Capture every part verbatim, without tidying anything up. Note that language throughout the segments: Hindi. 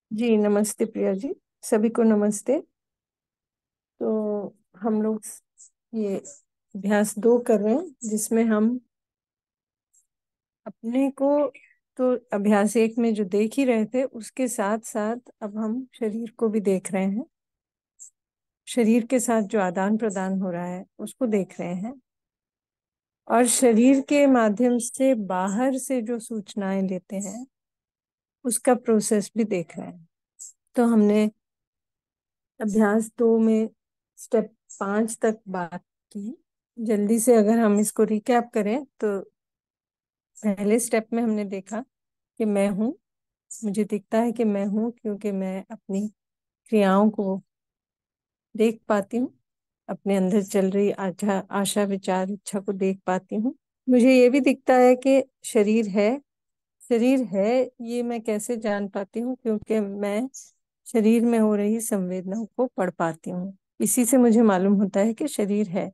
जी नमस्ते प्रिया जी। सभी को नमस्ते। तो हम लोग ये अभ्यास दो कर रहे हैं जिसमें हम अपने को, तो अभ्यास एक में जो देख ही रहे थे उसके साथ साथ अब हम शरीर को भी देख रहे हैं। शरीर के साथ जो आदान प्रदान हो रहा है उसको देख रहे हैं, और शरीर के माध्यम से बाहर से जो सूचनाएं लेते हैं उसका प्रोसेस भी देख रहे हैं। तो हमने अभ्यास दो में स्टेप पांच तक बात की। जल्दी से अगर हम इसको रिकैप करें तो पहले स्टेप में हमने देखा कि मैं हूँ, मुझे दिखता है कि मैं हूँ क्योंकि मैं अपनी क्रियाओं को देख पाती हूँ, अपने अंदर चल रही आशा आशा विचार इच्छा को देख पाती हूँ। मुझे ये भी दिखता है कि शरीर है। शरीर है ये मैं कैसे जान पाती हूँ? क्योंकि मैं शरीर में हो रही संवेदनाओं को पढ़ पाती हूँ। इसी से मुझे मालूम होता है कि शरीर है।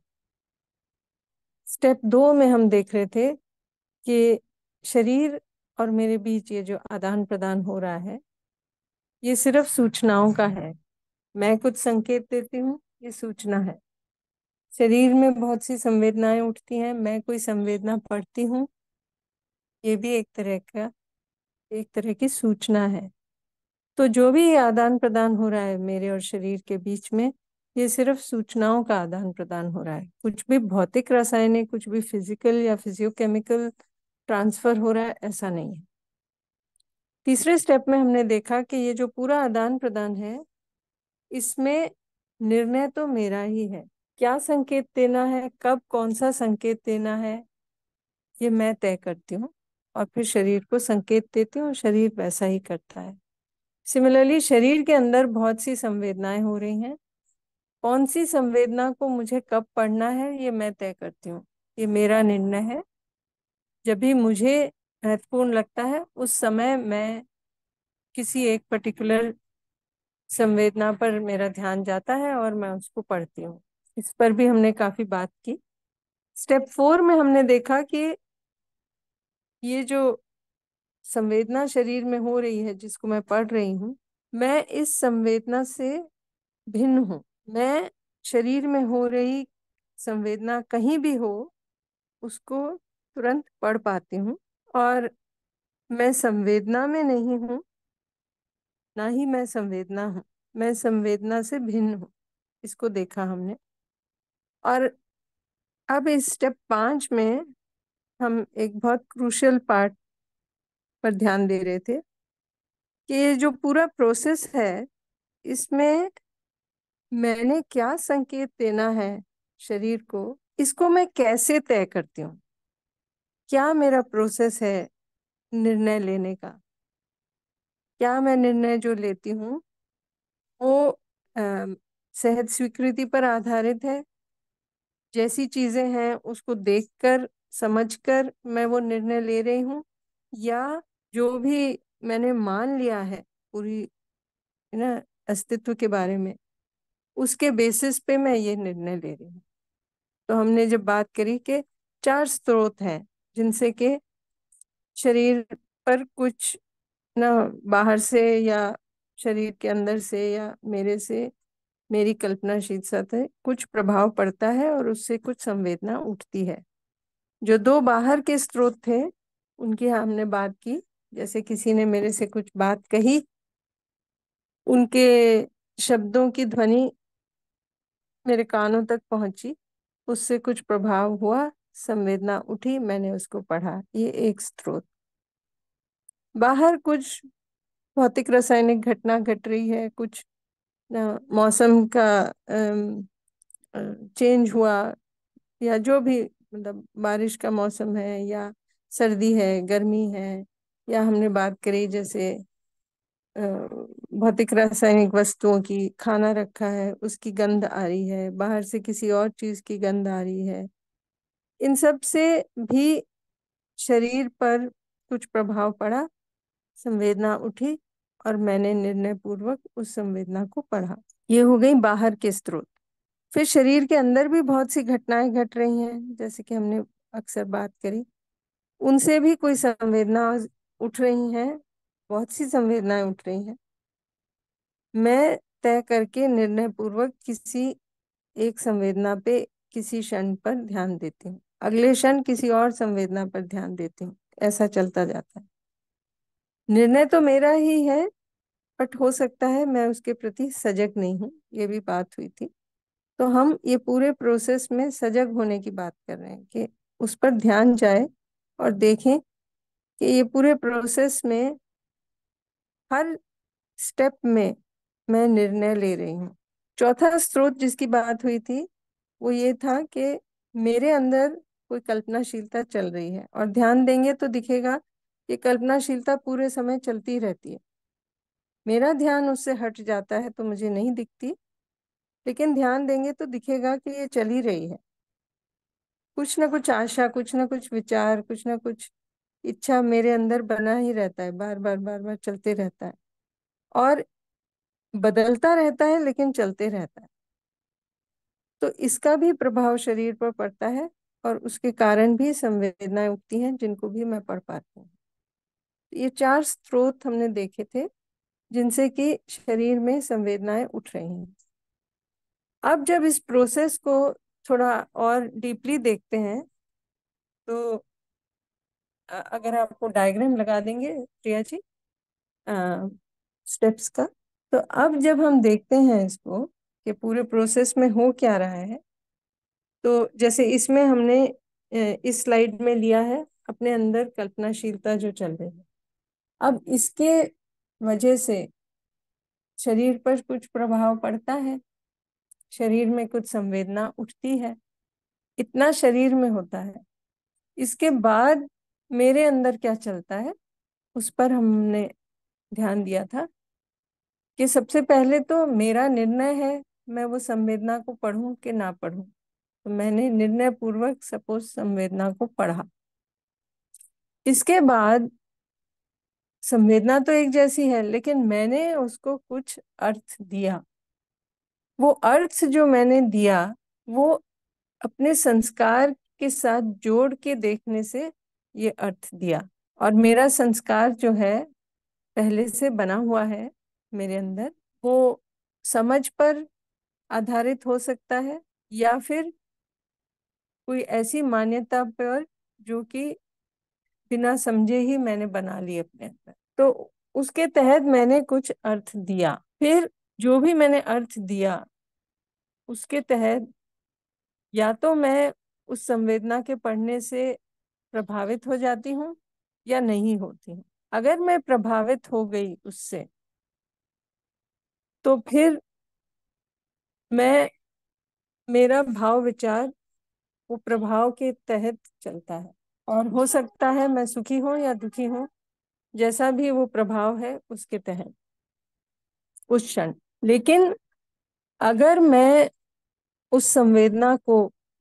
स्टेप दो में हम देख रहे थे कि शरीर और मेरे बीच ये जो आदान प्रदान हो रहा है ये सिर्फ सूचनाओं का है। मैं कुछ संकेत देती हूँ, ये सूचना है। शरीर में बहुत सी संवेदनाएं उठती हैं, मैं कोई संवेदना पढ़ती हूँ, ये भी एक तरह का एक तरह की सूचना है। तो जो भी आदान प्रदान हो रहा है मेरे और शरीर के बीच में, ये सिर्फ सूचनाओं का आदान प्रदान हो रहा है। कुछ भी भौतिक रासायनिक, कुछ भी फिजिकल या फिजियोकेमिकल ट्रांसफर हो रहा है, ऐसा नहीं है। तीसरे स्टेप में हमने देखा कि ये जो पूरा आदान प्रदान है इसमें निर्णय तो मेरा ही है। क्या संकेत देना है, कब कौन सा संकेत देना है, ये मैं तय करती हूँ, और फिर शरीर को संकेत देती हूँ और शरीर वैसा ही करता है। सिमिलरली शरीर के अंदर बहुत सी संवेदनाएं हो रही हैं। कौन सी संवेदना को मुझे कब पढ़ना है ये मैं तय करती हूँ, ये मेरा निर्णय है। जब भी मुझे महत्वपूर्ण लगता है उस समय मैं किसी एक पर्टिकुलर संवेदना पर मेरा ध्यान जाता है और मैं उसको पढ़ती हूँ। इस पर भी हमने काफी बात की। स्टेप फोर में हमने देखा कि ये जो संवेदना शरीर में हो रही है जिसको मैं पढ़ रही हूँ, मैं इस संवेदना से भिन्न हूँ। मैं शरीर में हो रही संवेदना कहीं भी हो उसको तुरंत पढ़ पाती हूँ, और मैं संवेदना में नहीं हूँ, ना ही मैं संवेदना हूँ। मैं संवेदना से भिन्न हूँ, इसको देखा हमने। और अब इस स्टेप पांच में हम एक बहुत क्रूशियल पार्ट पर ध्यान दे रहे थे कि ये जो पूरा प्रोसेस है इसमें मैंने क्या संकेत देना है शरीर को, इसको मैं कैसे तय करती हूँ। क्या मेरा प्रोसेस है निर्णय लेने का? क्या मैं निर्णय जो लेती हूँ वो अ, सहज स्वीकृति पर आधारित है? जैसी चीजें हैं उसको देखकर समझकर मैं वो निर्णय ले रही हूँ, या जो भी मैंने मान लिया है पूरी है ना अस्तित्व के बारे में, उसके बेसिस पे मैं ये निर्णय ले रही हूँ। तो हमने जब बात करी कि चार स्रोत हैं जिनसे कि शरीर पर कुछ ना बाहर से या शरीर के अंदर से या मेरे से, मेरी कल्पनाशील से कुछ प्रभाव पड़ता है और उससे कुछ संवेदना उठती है। जो दो बाहर के स्रोत थे उनकी हमने बात की। जैसे किसी ने मेरे से कुछ बात कही, उनके शब्दों की ध्वनि मेरे कानों तक पहुंची, उससे कुछ प्रभाव हुआ, संवेदना उठी, मैंने उसको पढ़ा, ये एक स्रोत। बाहर कुछ भौतिक रासायनिक घटना घट रही है, कुछ अ, मौसम का चेंज हुआ, या जो भी, मतलब बारिश का मौसम है या सर्दी है गर्मी है, या हमने बात करी जैसे अ, भौतिक रासायनिक वस्तुओं की, खाना रखा है उसकी गंध आ रही है, बाहर से किसी और चीज की गंध आ रही है, इन सब से भी शरीर पर कुछ प्रभाव पड़ा, संवेदना उठी, और मैंने निर्णय पूर्वक उस संवेदना को पढ़ा। ये हो गई बाहर के स्रोत। फिर शरीर के अंदर भी बहुत सी घटनाएं घट रही हैं, जैसे कि हमने अक्सर बात करी, उनसे भी कोई संवेदना उठ रही हैं, बहुत सी संवेदनाएं उठ रही हैं। मैं तय करके निर्णय पूर्वक किसी एक संवेदना पे, किसी क्षण पर ध्यान देती हूँ, अगले क्षण किसी और संवेदना पर ध्यान देती हूँ। ऐसा चलता जाता है। निर्णय तो मेरा ही है, बट हो सकता है मैं उसके प्रति सजग नहीं हूँ, ये भी बात हुई थी। तो हम ये पूरे प्रोसेस में सजग होने की बात कर रहे हैं कि उस पर ध्यान जाए और देखें कि ये पूरे प्रोसेस में हर स्टेप में मैं निर्णय ले रही हूँ। चौथा स्रोत जिसकी बात हुई थी वो ये था कि मेरे अंदर कोई कल्पनाशीलता चल रही है, और ध्यान देंगे तो दिखेगा कि कल्पनाशीलता पूरे समय चलती रहती है। मेरा ध्यान उससे हट जाता है तो मुझे नहीं दिखती, लेकिन ध्यान देंगे तो दिखेगा कि ये चल ही रही है। कुछ ना कुछ आशा, कुछ ना कुछ विचार, कुछ ना कुछ इच्छा मेरे अंदर बना ही रहता है, बार बार बार बार चलते रहता है, और बदलता रहता है लेकिन चलते रहता है। तो इसका भी प्रभाव शरीर पर पड़ता है, और उसके कारण भी संवेदनाएं उठती हैं जिनको भी मैं पढ़ पाती हूँ। ये चार स्रोत हमने देखे थे जिनसे कि शरीर में संवेदनाएं उठ रही हैं। अब जब इस प्रोसेस को थोड़ा और डीपली देखते हैं तो अ- अगर आपको डायग्राम लगा देंगे प्रिया जी स्टेप्स का, तो अब जब हम देखते हैं इसको कि पूरे प्रोसेस में हो क्या रहा है, तो जैसे इसमें हमने अ, इस स्लाइड में लिया है अपने अंदर कल्पनाशीलता जो चल रही है। अब इसके वजह से शरीर पर कुछ प्रभाव पड़ता है, शरीर में कुछ संवेदना उठती है, इतना शरीर में होता है। इसके बाद मेरे अंदर क्या चलता है उस पर हमने ध्यान दिया था कि सबसे पहले तो मेरा निर्णय है मैं वो संवेदना को पढूं कि ना पढूं। तो मैंने निर्णय पूर्वक सपोज संवेदना को पढ़ा। इसके बाद संवेदना तो एक जैसी है, लेकिन मैंने उसको कुछ अर्थ दिया। वो अर्थ जो मैंने दिया वो अपने संस्कार के साथ जोड़ के देखने से ये अर्थ दिया। और मेरा संस्कार जो है पहले से बना हुआ है मेरे अंदर, वो समझ पर आधारित हो सकता है या फिर कोई ऐसी मान्यता पर जो कि बिना समझे ही मैंने बना ली अपने अंदर। तो उसके तहत मैंने कुछ अर्थ दिया। फिर जो भी मैंने अर्थ दिया उसके तहत या तो मैं उस संवेदना के पढ़ने से प्रभावित हो जाती हूँ या नहीं होती हूँ। अगर मैं प्रभावित हो गई उससे तो फिर मैं, मेरा भाव विचार वो प्रभाव के तहत चलता है, और हो सकता है मैं सुखी हूं या दुखी हूं, जैसा भी वो प्रभाव है उसके तहत उस क्षण। लेकिन अगर मैं उस संवेदना को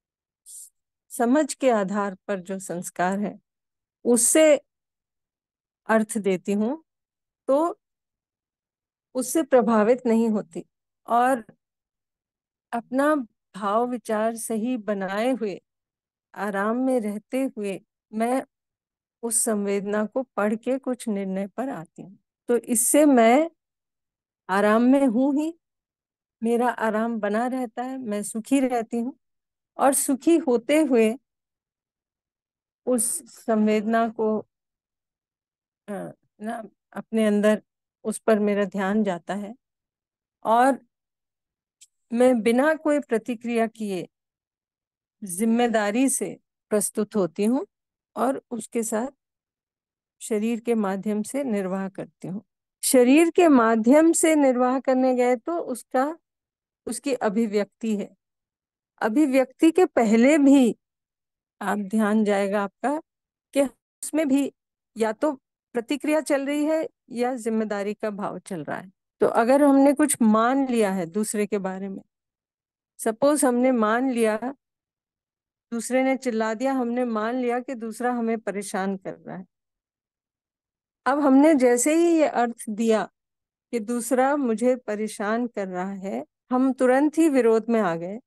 समझ के आधार पर जो संस्कार है उससे अर्थ देती हूँ तो उससे प्रभावित नहीं होती, और अपना भाव विचार सही बनाए हुए आराम में रहते हुए मैं उस संवेदना को पढ़ के कुछ निर्णय पर आती हूँ। तो इससे मैं आराम में हूं ही, मेरा आराम बना रहता है, मैं सुखी रहती हूँ, और सुखी होते हुए उस संवेदना को अ, ना अपने अंदर उस पर मेरा ध्यान जाता है, और मैं बिना कोई प्रतिक्रिया किए जिम्मेदारी से प्रस्तुत होती हूँ और उसके साथ शरीर के माध्यम से निर्वाह करती हूँ। शरीर के माध्यम से निर्वाह करने गए तो उसका उसकी अभिव्यक्ति है। अभिव्यक्ति के पहले भी आप ध्यान जाएगा आपका कि उसमें भी या तो प्रतिक्रिया चल रही है या जिम्मेदारी का भाव चल रहा है। तो अगर हमने कुछ मान लिया है दूसरे के बारे में, सपोज हमने मान लिया, दूसरे ने चिल्ला दिया, हमने मान लिया कि दूसरा हमें परेशान कर रहा है। अब हमने जैसे ही ये अर्थ दिया कि दूसरा मुझे परेशान कर रहा है, हम तुरंत ही विरोध में आ गए,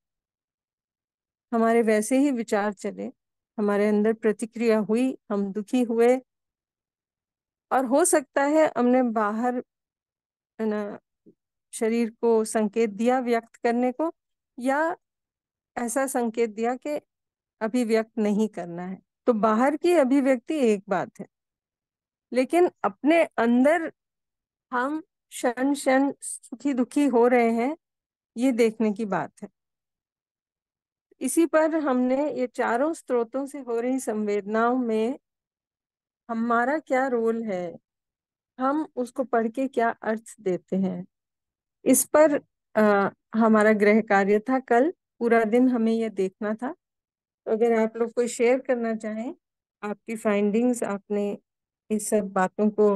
हमारे वैसे ही विचार चले, हमारे अंदर प्रतिक्रिया हुई, हम दुखी हुए, और हो सकता है हमने बाहर है ना शरीर को संकेत दिया व्यक्त करने को, या ऐसा संकेत दिया कि अभिव्यक्त नहीं करना है। तो बाहर की अभिव्यक्ति एक बात है, लेकिन अपने अंदर हम क्षण क्षण सुखी दुखी हो रहे हैं, ये देखने की बात है। इसी पर हमने ये चारों स्रोतों से हो रही संवेदनाओं में हमारा क्या रोल है, हम उसको पढ़ के क्या अर्थ देते हैं, इस पर आ, हमारा गृह कार्य था कल। पूरा दिन हमें यह देखना था। तो अगर आप लोग कोई शेयर करना चाहें, आपकी फाइंडिंग्स, आपने इस सब बातों को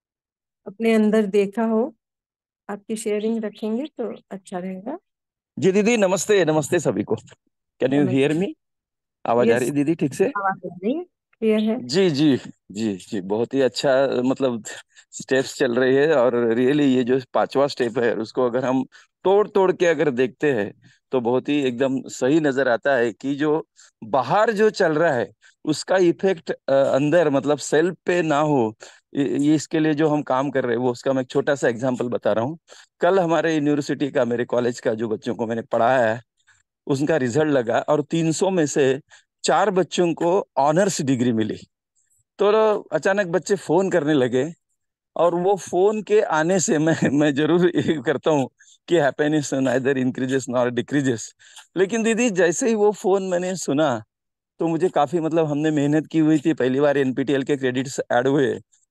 अपने अंदर देखा हो, आपकी शेयरिंग रखेंगे तो अच्छा रहेगा। जी दीदी, नमस्ते नमस्ते सभी को। कैन यू हियर नमस्ते। मी? आवाज आ यस, रही है दीदी ठीक से? आवाज आ रही है, क्लियर है। जी जी। जी जी, बहुत ही अच्छा। मतलब स्टेप्स चल रही है, और रियली ये जो पांचवा स्टेप है उसको अगर हम तोड़ तोड़ के अगर देखते हैं तो बहुत ही एकदम सही नजर आता है कि जो बाहर जो चल रहा है उसका इफेक्ट अंदर मतलब सेल्फ पे ना हो। ये ये इसके लिए जो हम काम कर रहे हैं वो उसका मैं एक छोटा सा एग्जांपल बता रहा हूँ। कल हमारे यूनिवर्सिटी का, मेरे कॉलेज का, जो बच्चों को मैंने पढ़ाया है उसका रिजल्ट लगा, और तीन सौ में से चार बच्चों को ऑनर्स डिग्री मिली। तो अचानक बच्चे फोन करने लगे, और वो फोन के आने से मैं मैं जरूर ये करता हूँ कि happiness neither increases nor decreases. लेकिन दीदी, जैसे ही वो फोन मैंने सुना तो मुझे काफी, मतलब हमने मेहनत की हुई थी, पहली बार N P T E L के क्रेडिट्स ऐड हुए,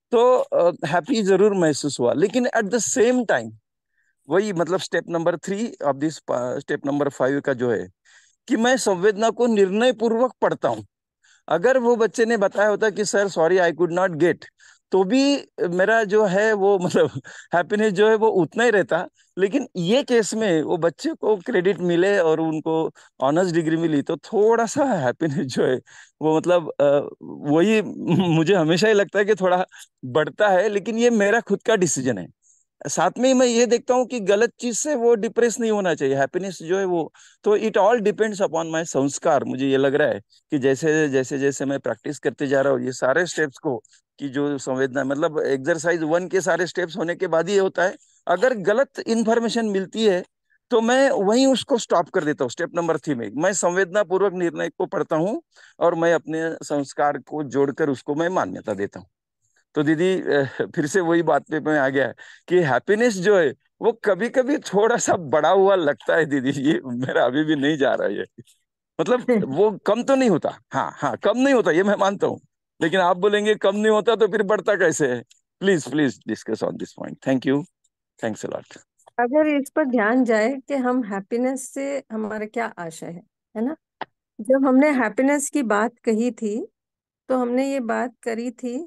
तो हैप्पी जरूर महसूस हुआ। लेकिन एट द सेम टाइम वही, मतलब step number three of this, step number five का जो है कि मैं संवेदना को निर्णय पूर्वक पढ़ता हूँ। अगर वो बच्चे ने बताया होता कि sir sorry I could not get, तो भी मेरा जो है वो मतलब हैप्पीनेस जो है वो उतना ही रहता। लेकिन ये केस में वो बच्चे को क्रेडिट मिले और उनको ऑनर्स डिग्री मिली, तो थोड़ा सा हैप्पीनेस जो है वो मतलब अ, वही मुझे हमेशा ही लगता है कि थोड़ा बढ़ता है। लेकिन ये मेरा खुद का डिसीजन है। साथ में ही मैं ये देखता हूँ कि गलत चीज से वो डिप्रेस नहीं होना चाहिए, हैप्पीनेस जो है वो। तो it all depends upon my sanskar. मुझे ये लग रहा है कि जैसे जैसे जैसे मैं प्रैक्टिस करते जा रहा हूँ ये सारे स्टेप्स को, कि जो संवेदना, मतलब एक्सरसाइज वन के सारे स्टेप्स होने के बाद ही ये होता है। अगर गलत इंफॉर्मेशन मिलती है तो मैं वहीं उसको स्टॉप कर देता हूँ। स्टेप नंबर थ्री में मैं संवेदना पूर्वक निर्णय को पढ़ता हूँ, और मैं अपने संस्कार को जोड़कर उसको मैं मान्यता देता हूँ। तो दीदी, अ, फिर से वही बात पे मैं आ गया कि हैप्पीनेस जो है वो कभी कभी थोड़ा सा बड़ा हुआ लगता है दीदी। ये मेरा अभी भी नहीं जा रहा है ये, मतलब वो कम तो नहीं होता। हाँ हाँ, कम नहीं होता ये मैं मानता हूँ। लेकिन आप बोलेंगे कम नहीं होता तो फिर बढ़ता कैसे है? Please please discuss on this point. Thank you. Thanks a lot. अगर इस पर ध्यान जाए कि हम हैप्पीनेस से हमारा क्या आशय है है ना। जब हमने हैप्पीनेस की बात कही थी, तो हमने ये बात करी थी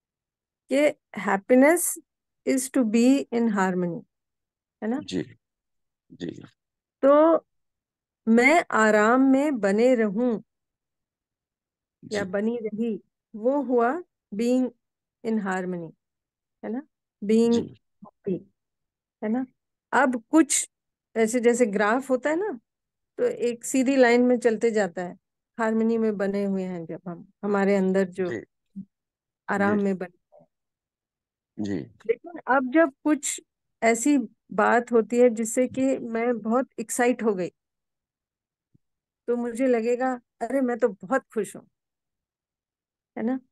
कि happiness is to be in harmony, है ना। जी जी तो मैं आराम में बने रहूं या जी बनी रही, वो हुआ बीइंग इन हार्मनी, है ना, बीइंग जी हैप्पी, है ना। अब कुछ ऐसे जैसे ग्राफ होता है ना, तो एक सीधी लाइन में चलते जाता है, हार्मनी में बने हुए हैं जब हम हमारे अंदर जो जी जी आराम में बने। जी लेकिन अब जब कुछ ऐसी बात होती है जिससे कि मैं बहुत एक्साइट हो गई, तो मुझे लगेगा अरे मैं तो बहुत खुश हूँ, है ना।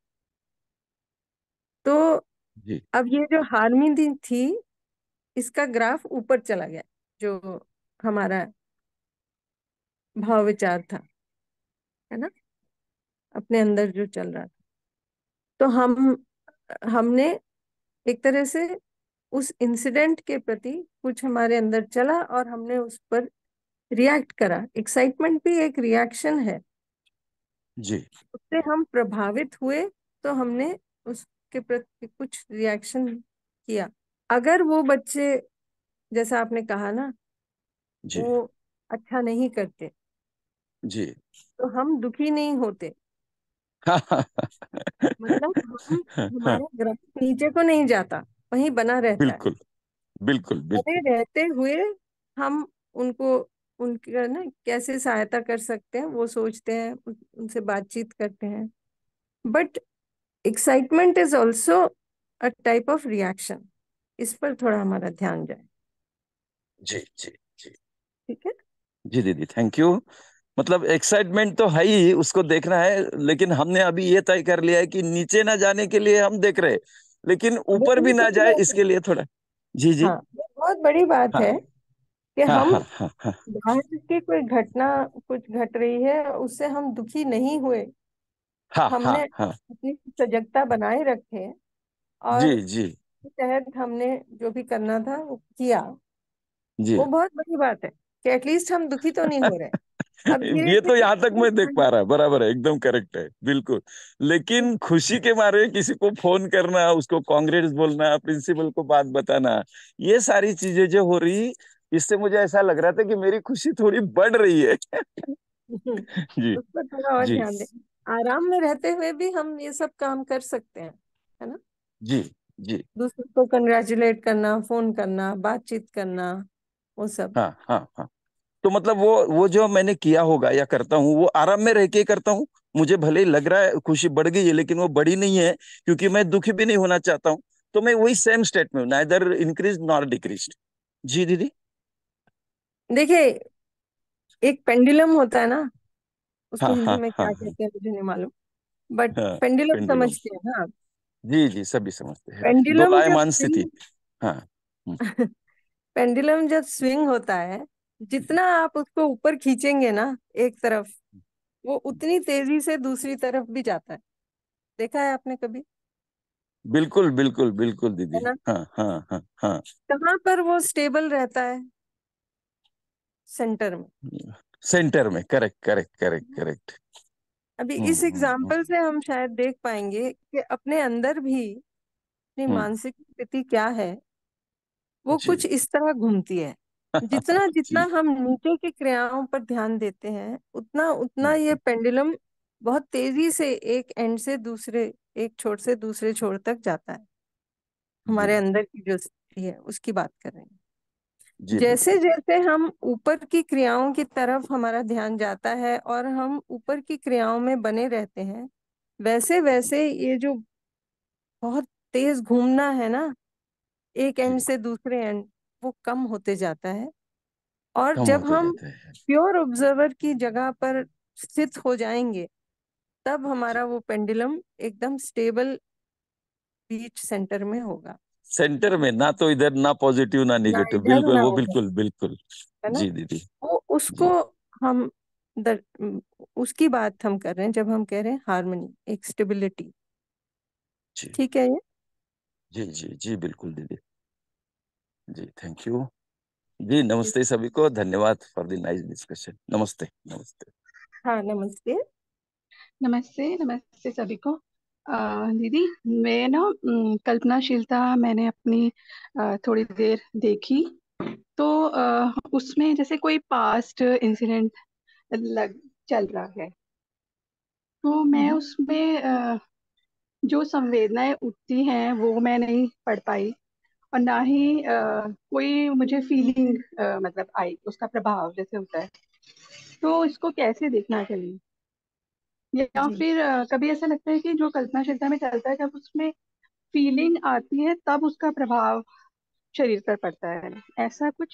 तो जी अब ये जो हार्मनी थी, इसका ग्राफ ऊपर चला गया, जो हमारा भाव विचार था, है ना, अपने अंदर जो चल रहा था। तो हम हमने एक तरह से उस इंसिडेंट के प्रति कुछ हमारे अंदर चला और हमने उस पर रिएक्ट करा। एक्साइटमेंट भी एक रिएक्शन है, जी उससे हम प्रभावित हुए, तो हमने उसके प्रति कुछ रिएक्शन किया। अगर वो बच्चे, जैसा आपने कहा ना, जी वो अच्छा नहीं करते, जी तो हम दुखी नहीं होते। हाँ हाँ मतलब हम, हाँ, हमारे ग्रह नीचे को नहीं जाता, वहीं बना रहता है। बिल्कुल बिल्कुल बने बिल्कुल। रहते हुए हम उनको, उनके ना कैसे सहायता कर सकते हैं वो सोचते हैं, उन- उनसे बातचीत करते हैं। But excitement is also a type of reaction. इस पर थोड़ा हमारा ध्यान जाए। जी जी जी। ठीक है। जी दीदी, थैंक यू। मतलब एक्साइटमेंट तो है ही, उसको देखना है, लेकिन हमने अभी ये तय कर लिया है कि नीचे ना जाने के लिए हम देख रहे, लेकिन ऊपर बिल्कुल भी ना सही जाए बात है। इसके लिए थोड़ा। जी जी। हाँ, ये बहुत बड़ी बात हाँ है कि हाँ हम हाँ हाँ हाँ। बाहर की कोई घटना कुछ घट रही है उससे हम दुखी नहीं हुए। हाँ हाँ हमने हाँ। अपनी सजगता बनाए रखे जी और जी के तहत हमने जो भी करना था वो किया। जी। वो बहुत बड़ी बात है कि एटलीस्ट हम दुखी तो नहीं हो रहे। अब धीरे ये तो धीरे यहाँ तक मैं देख धीरे पा रहा, बराबर है, एकदम करेक्ट है, बिल्कुल। लेकिन खुशी के मारे किसी को फोन करना, उसको कांग्रेस बोलना, प्रिंसिपल को बात बताना, ये सारी चीजें जो हो रही, इससे मुझे ऐसा लग रहा था कि मेरी खुशी थोड़ी बढ़ रही है। जी उस पर थोड़ा और जी ध्यान दें। आराम में रहते हुए भी हम ये सब काम कर सकते हैं, है ना। जी जी। दूसरों को कंग्रेचुलेट करना, फोन करना, बातचीत करना, वो सब। हाँ हाँ हाँ। तो मतलब वो वो जो मैंने किया होगा या करता हूँ, वो आराम में रह के ही करता हूँ। मुझे भले ही लग रहा है खुशी बढ़ गई है, लेकिन वो बढ़ी नहीं है, क्योंकि मैं दुखी भी नहीं होना चाहता हूँ। तो मैं वही सेम स्टेट में हूँ, नाइदर इंक्रीज नॉर डिक्रीज। जी दीदी। देखिए, एक पेंडुलम होता है ना, उसको हाँ हिंदी हाँ में हाँ क्या कहते हैं मुझे नहीं मालूम, बट हाँ। Pendulum pendulum. समझते हैं ना आप? जी जी, सभी समझते हैं, पेंडुलम जब दोलायमान स्थिति। स्विंग हाँ। हम्म, पेंडुलम जब स्विंग होता है, जितना आप उसको ऊपर खींचेंगे ना एक तरफ, वो उतनी तेजी से दूसरी तरफ भी जाता है। देखा है आपने कभी? बिल्कुल बिल्कुल बिल्कुल है दीदी। ना। हाँ हाँ हाँ हाँ। कहाँ पर वो स्टेबल रहता है? सेंटर में। सेंटर में, करेक्ट करेक्ट करेक्ट करेक्ट। अभी हम्म इस हम्म हम्म एग्जाम्पल से हम शायद देख पाएंगे कि अपने अंदर भी अपनी हम्म, मानसिक स्थिति क्या है। वो जी कुछ इस तरह घूमती है। जितना जितना जी। हम नीचे की क्रियाओं पर ध्यान देते हैं, उतना उतना ये हम्म, पेंडुलम बहुत तेजी से एक एंड से दूसरे, एक छोर से दूसरे छोर तक जाता है। जी हमारे अंदर की जो स्थिति है उसकी बात कर रहे हैं। जी जैसे दीदी। जैसे हम ऊपर की क्रियाओं की तरफ हमारा ध्यान जाता है और हम ऊपर की क्रियाओं में बने रहते हैं, वैसे वैसे ये जो बहुत तेज घूमना है ना, एक जी, एंड से दूसरे एंड, वो कम होते जाता है। और कम जब होते हम जाते हैं। प्योर ऑब्जर्वर की जगह पर स्थित हो जाएंगे, तब जी। हमारा वो पेंडुलम एकदम स्टेबल बीच सेंटर में होगा। सेंटर में, ना तो इधर ना पॉजिटिव ना ना निगेटिव, इधर बिल्कुल, ना वो उधर, बिल्कुल बिल्कुल। है ना। जी दीदी। वो उसको जी हम दर, उसकी बात हम कर रहे हैं जब हम कह रहे हैं हार्मनी, एक स्टेबिलिटी। जी ठीक है ये। जी जी जी, बिल्कुल दीदी। जी, थैंक यू। जी, नमस्ते सभी को, धन्यवाद फॉर द नाइस डिस्कशन। नमस्ते नमस्ते। हाँ, नमस्ते। नमस्ते नमस्ते सभी को। अ, दीदी, मैं ना अम, कल्पनाशीलता मैंने अपनी अ, थोड़ी देर देखी, तो अ, उसमें जैसे कोई पास्ट इंसिडेंट लग चल रहा है, तो मैं हम्म। उसमें अ, जो संवेदनाएं उठती हैं वो मैं नहीं पढ़ पाई, और ना ही अ, कोई मुझे फीलिंग मतलब आई, उसका प्रभाव जैसे होता है। तो इसको कैसे देखना चाहिए? या जी, फिर अ, कभी ऐसा लगता है कि जो कल्पनाशीलता में चलता है, जब उसमें फीलिंग आती है तब उसका प्रभाव शरीर पर पड़ता है, ऐसा कुछ?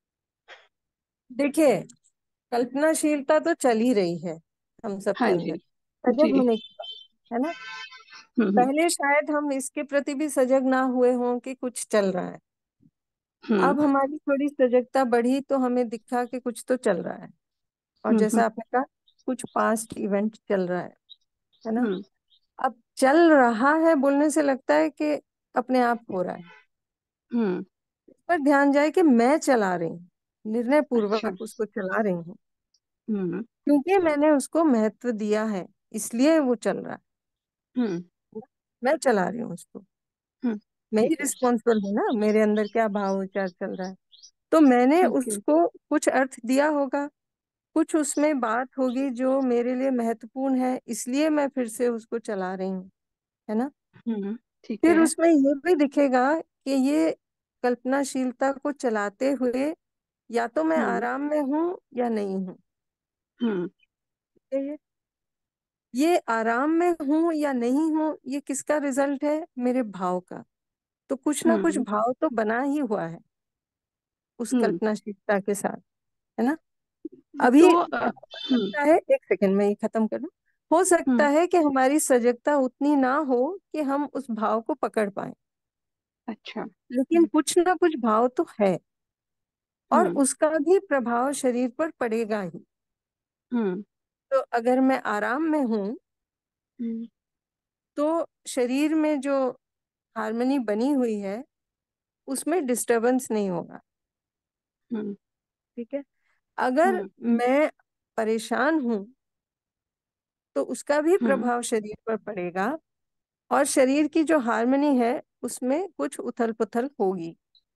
देखिए, कल्पनाशीलता तो चल ही रही है हम सबके हाँ अंदर, जी। सजग जी। होने की बात, है ना। हम्म हम्म पहले शायद हम इसके प्रति भी सजग ना हुए हों कि कुछ चल रहा है। हम्म अब हमारी थोड़ी सजगता बढ़ी तो हमें दिखा कि कुछ तो चल रहा है। और हम्म जैसा आपने कहा, कुछ पास्ट इवेंट चल रहा है है ना। हम्म अब चल रहा है बोलने से लगता है कि अपने आप हो रहा है। हम्म। इस पर ध्यान जाए कि मैं चला रही हूँ, निर्णय अच्छा। पूर्वक उसको चला रही हूँ, हम्म क्योंकि मैंने उसको महत्व दिया है, इसलिए वो चल रहा हम्म है। मैं चला रही हूँ उसको। हम्म। मैं ही ठीक है। रिस्पॉन्सिबल हूँ ना, मेरे अंदर क्या भाव विचार चल रहा है। तो मैंने ठीक है। उसको कुछ अर्थ दिया होगा, कुछ उसमें बात होगी जो मेरे लिए महत्वपूर्ण है, इसलिए मैं फिर से उसको चला रही हूँ, है ना। हम्म। ठीक फिर है। उसमें ये भी दिखेगा कि ये कल्पनाशीलता को चलाते हुए या तो मैं हम्म आराम में हूँ या नहीं हूँ। हम्म ये ये आराम में हूँ या नहीं हूँ, ये किसका रिजल्ट है? मेरे भाव का। तो कुछ ना कुछ हम्म भाव तो बना ही हुआ है, उस हम्म कल्पनाशीलता के साथ, है ना। अभी तो अ, हो हम्म सकता है, एक सेकंड में ये खत्म कर लूं। हो सकता हम्म है कि हमारी सजगता उतनी ना हो कि हम उस भाव को पकड़ पाए, अच्छा। लेकिन हम्म कुछ ना कुछ भाव तो है, और हम्म उसका भी प्रभाव शरीर पर पड़ेगा ही। हम्म तो अगर मैं आराम में हूं हम्म तो शरीर में जो हार्मनी बनी हुई है उसमें डिस्टरबेंस नहीं होगा, हम्म ठीक है। अगर हम्म मैं परेशान हूं तो उसका भी हम्म प्रभाव शरीर पर पड़ेगा, और शरीर की जो हार्मनी है उसमें कुछ उथल पुथल होगी,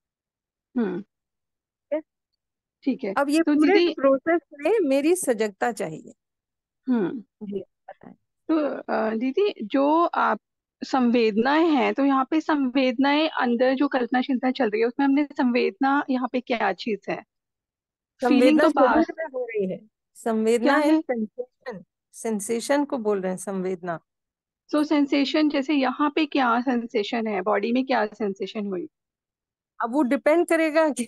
हम्म ठीक है? ठीक है। अब ये तो पूरे दीदी, प्रोसेस में मेरी सजगता चाहिए। हम्म जी बताएं। तो अ, दीदी, जो आप संवेदनाएं हैं, तो यहाँ पे संवेदनाएं अंदर जो कल्पनाशीलता चल रही है उसमें हमने संवेदना यहाँ पे क्या चीज है? फीलिंग संवेदना तो बाहर शरीर में हो रही है। संवेदना क्या एक है? सेंसेशन, सेंसेशन को बोल रहे हैं संवेदना। सो सेंसेशन, जैसे यहाँ पे क्या सेंसेशन है, बॉडी में क्या सेंसेशन हुई? अब वो डिपेंड करेगा कि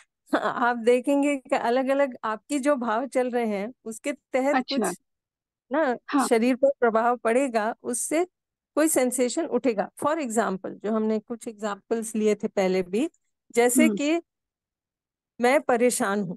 आप देखेंगे कि अलग अलग आपकी जो भाव चल रहे हैं उसके तहत अच्छा। कुछ ना हाँ। शरीर पर प्रभाव पड़ेगा, उससे कोई सेंसेशन उठेगा। फॉर एग्जाम्पल, जो हमने कुछ एग्जाम्पल्स लिए थे पहले भी, जैसे हम्म कि मैं परेशान हूँ,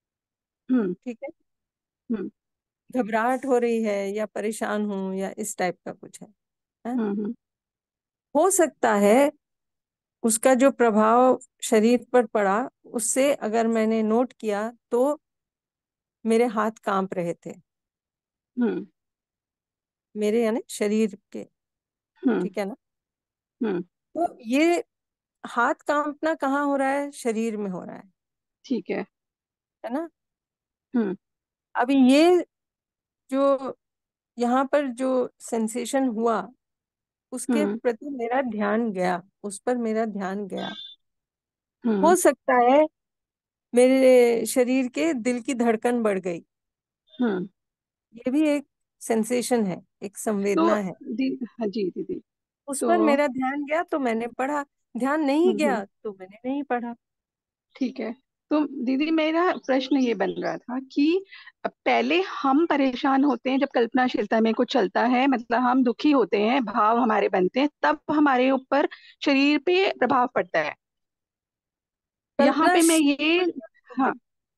हम्म ठीक है, हम्म घबराहट हो रही है या परेशान हूँ या इस टाइप का कुछ है, है? हम्म हम्म हो सकता है उसका जो प्रभाव शरीर पर पड़ा, उससे अगर मैंने नोट किया तो मेरे हाथ कांप रहे थे, हम्म मेरे यानी शरीर के, हम्म ठीक है ना। हम्म तो ये हाथ कांपना कहाँ हो रहा है? शरीर में हो रहा है ठीक है। है ना। हम्म अभी ये जो यहाँ पर जो सेंसेशन हुआ उसके हम्म प्रति मेरा ध्यान गया, उस पर मेरा ध्यान गया। हम्म हो सकता है मेरे शरीर के दिल की धड़कन बढ़ गई, हम्म ये भी एक सेंसेशन है, एक तो संवेदना है। दी हाँ जी दीदी। उस तो पर मेरा ध्यान गया तो मैंने पढ़ा, ध्यान नहीं हम्म हम्म गया तो मैंने नहीं पढ़ा। ठीक है। तो दीदी, मेरा प्रश्न ये बन रहा था कि पहले हम परेशान होते हैं जब कल्पनाशीलता में कुछ चलता है, मतलब हम दुखी होते हैं, भाव हमारे बनते हैं, तब हमारे ऊपर शरीर पे प्रभाव पड़ता है। यहाँ पे मैं ये, कल्पनाशील हाँ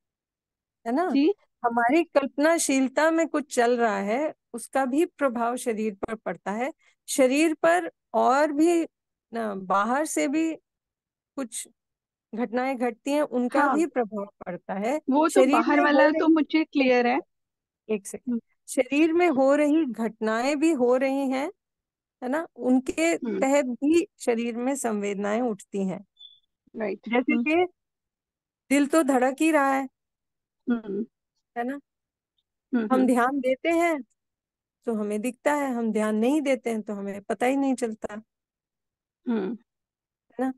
है ना, जी, हमारी कल्पनाशीलता में कुछ चल रहा है उसका भी प्रभाव शरीर पर पड़ता है। शरीर पर और भी ना, बाहर से भी कुछ घटनाएं घटती हैं, उनका हाँ, भी प्रभाव पड़ता है। वो तो शरीर बाहर में हो वाला तो रही, मुझे एक क्लियर है। सेकंड, एक सेकंड, हम्म शरीर में हो रही घटनाएं भी हो रही हैं, है ना, उनके हम्म तहत भी शरीर में संवेदनाएं उठती हैं। राइट। जैसे हम्म कि दिल तो धड़क ही रहा है हम्म है ना। हम्म हम हम्म ध्यान देते हैं तो हमें दिखता है, हम ध्यान नहीं देते हैं तो हमें पता ही नहीं चलता, है हम्म ना।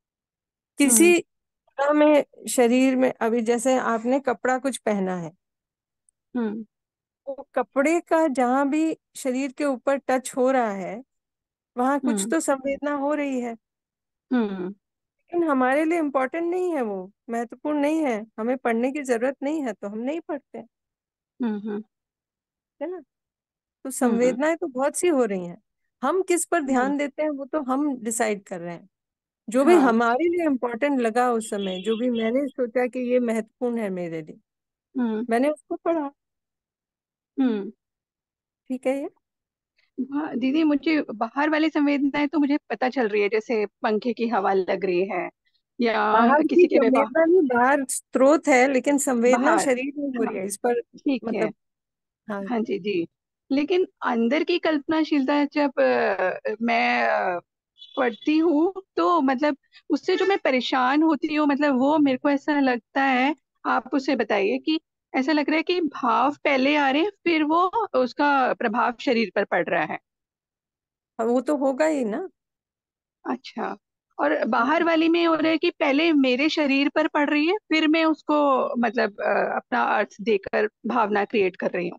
किसी हम्म जगह में शरीर में, अभी जैसे आपने कपड़ा कुछ पहना है, हम्म वो कपड़े का जहां भी शरीर के ऊपर टच हो रहा है वहां कुछ हम्म तो संवेदना हो रही है, हम्म लेकिन हमारे लिए इम्पोर्टेंट नहीं है, वो महत्वपूर्ण नहीं है, हमें पढ़ने की जरूरत नहीं है तो हम नहीं पढ़ते, हम्म हम्म है ना। तो हम्म संवेदनाएं तो बहुत सी हो रही हैं, हम किस पर हम्म ध्यान देते हैं वो तो हम डिसाइड कर रहे हैं। जो भी हाँ। हमारे लिए इम्पोर्टेंट लगा उस समय, जो भी मैंने सोचा कि ये महत्वपूर्ण है मेरे लिए, हम्म मैंने उसको पढ़ा, हम्म ठीक है ये। हाँ दीदी, मुझे बाहर वाली संवेदनाएं तो मुझे पता चल रही है, जैसे पंखे की हवा लग रही है, या बाहर की किसी के विवाह। संवेदना भी बाहर स्रोत है, लेकिन संवेदना बाहर, शरीर में हो हाँ रही है इस पर, ठीक है। मतलब। हाँ, हाँ जी जी। लेकिन अंदर की कल्पनाशीलता जब अ, मैं अ, पढ़ती हूँ, तो मतलब उससे जो मैं परेशान होती हूँ, मतलब वो मेरे को ऐसा लगता है, आप उसे बताइए कि ऐसा लग रहा है कि भाव पहले आ रहे हैं, फिर वो उसका प्रभाव शरीर पर पड़ रहा है। वो तो होगा ही ना। अच्छा। और बाहर हाँ वाली में हो रहा है कि पहले मेरे शरीर पर पड़ रही है, फिर मैं उसको मतलब अ, अपना अर्थ देकर भावना क्रिएट कर रही हूँ।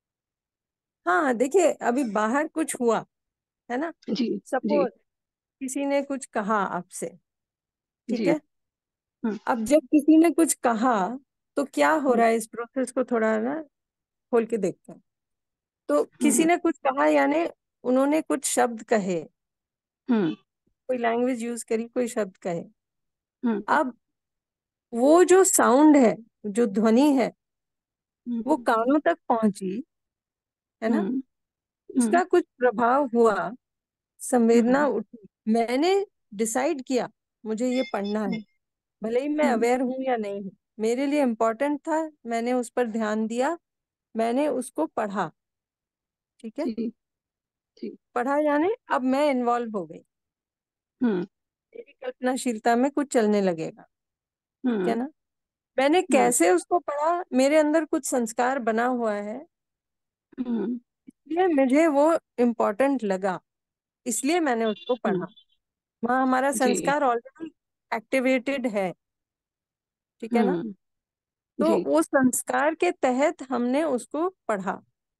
हाँ, देखिए अभी बाहर कुछ हुआ, है ना, जी जी सपोज किसी ने कुछ कहा आपसे, ठीक जी है, हम्म अब जब किसी ने कुछ कहा तो क्या हो हम्म रहा है, इस प्रोसेस को थोड़ा ना खोल के देखते हैं। तो किसी हम्म ने कुछ कहा, यानी उन्होंने कुछ शब्द कहे, हम्म कोई लैंग्वेज यूज करी, कोई शब्द कहे। हम्म अब वो जो साउंड है, जो ध्वनि है, वो हम्म कानों तक पहुंची, है ना? हम्म हम्म उसका कुछ प्रभाव हुआ, संवेदना हम्म उठी, मैंने डिसाइड किया मुझे ये पढ़ना है, भले ही मैं हम्म, अवेयर हूं या नहीं हूं, मेरे लिए इम्पोर्टेंट था, मैंने उस पर ध्यान दिया, मैंने उसको पढ़ा। ठीक है, जी जी। पढ़ा यानी अब मैं इन्वॉल्व हो गई, हम्म मेरी कल्पनाशीलता में कुछ चलने लगेगा। ठीक है हम्म ना? मैंने हम्म कैसे उसको पढ़ा, मेरे अंदर कुछ संस्कार बना हुआ है, हम्म इसलिए मुझे वो इम्पोर्टेंट लगा, इसलिए मैंने उसको हम्म, पढ़ा। वहाँ हमारा जी। संस्कार ऑलरेडी एक्टिवेटेड है। ठीक है ना? हम्म तो जी वो संस्कार के तहत हमने उसको पढ़ा।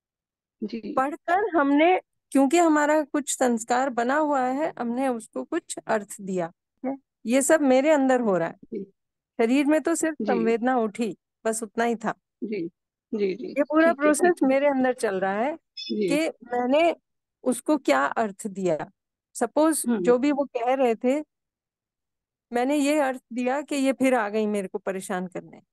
जी पढ़कर हमने, क्योंकि हमारा कुछ संस्कार बना हुआ है, हमने उसको कुछ अर्थ दिया। ठीक है? ये सब मेरे अंदर हो रहा है, जी शरीर में तो सिर्फ जी संवेदना उठी, बस उतना ही था। जी जी जी। ये पूरा ठीक है ठीक प्रोसेस है। मेरे अंदर चल रहा है जी। कि मैंने उसको क्या अर्थ दिया। सपोज हम्म जो भी वो कह रहे थे, मैंने ये अर्थ दिया कि ये फिर आ गई मेरे को परेशान करने,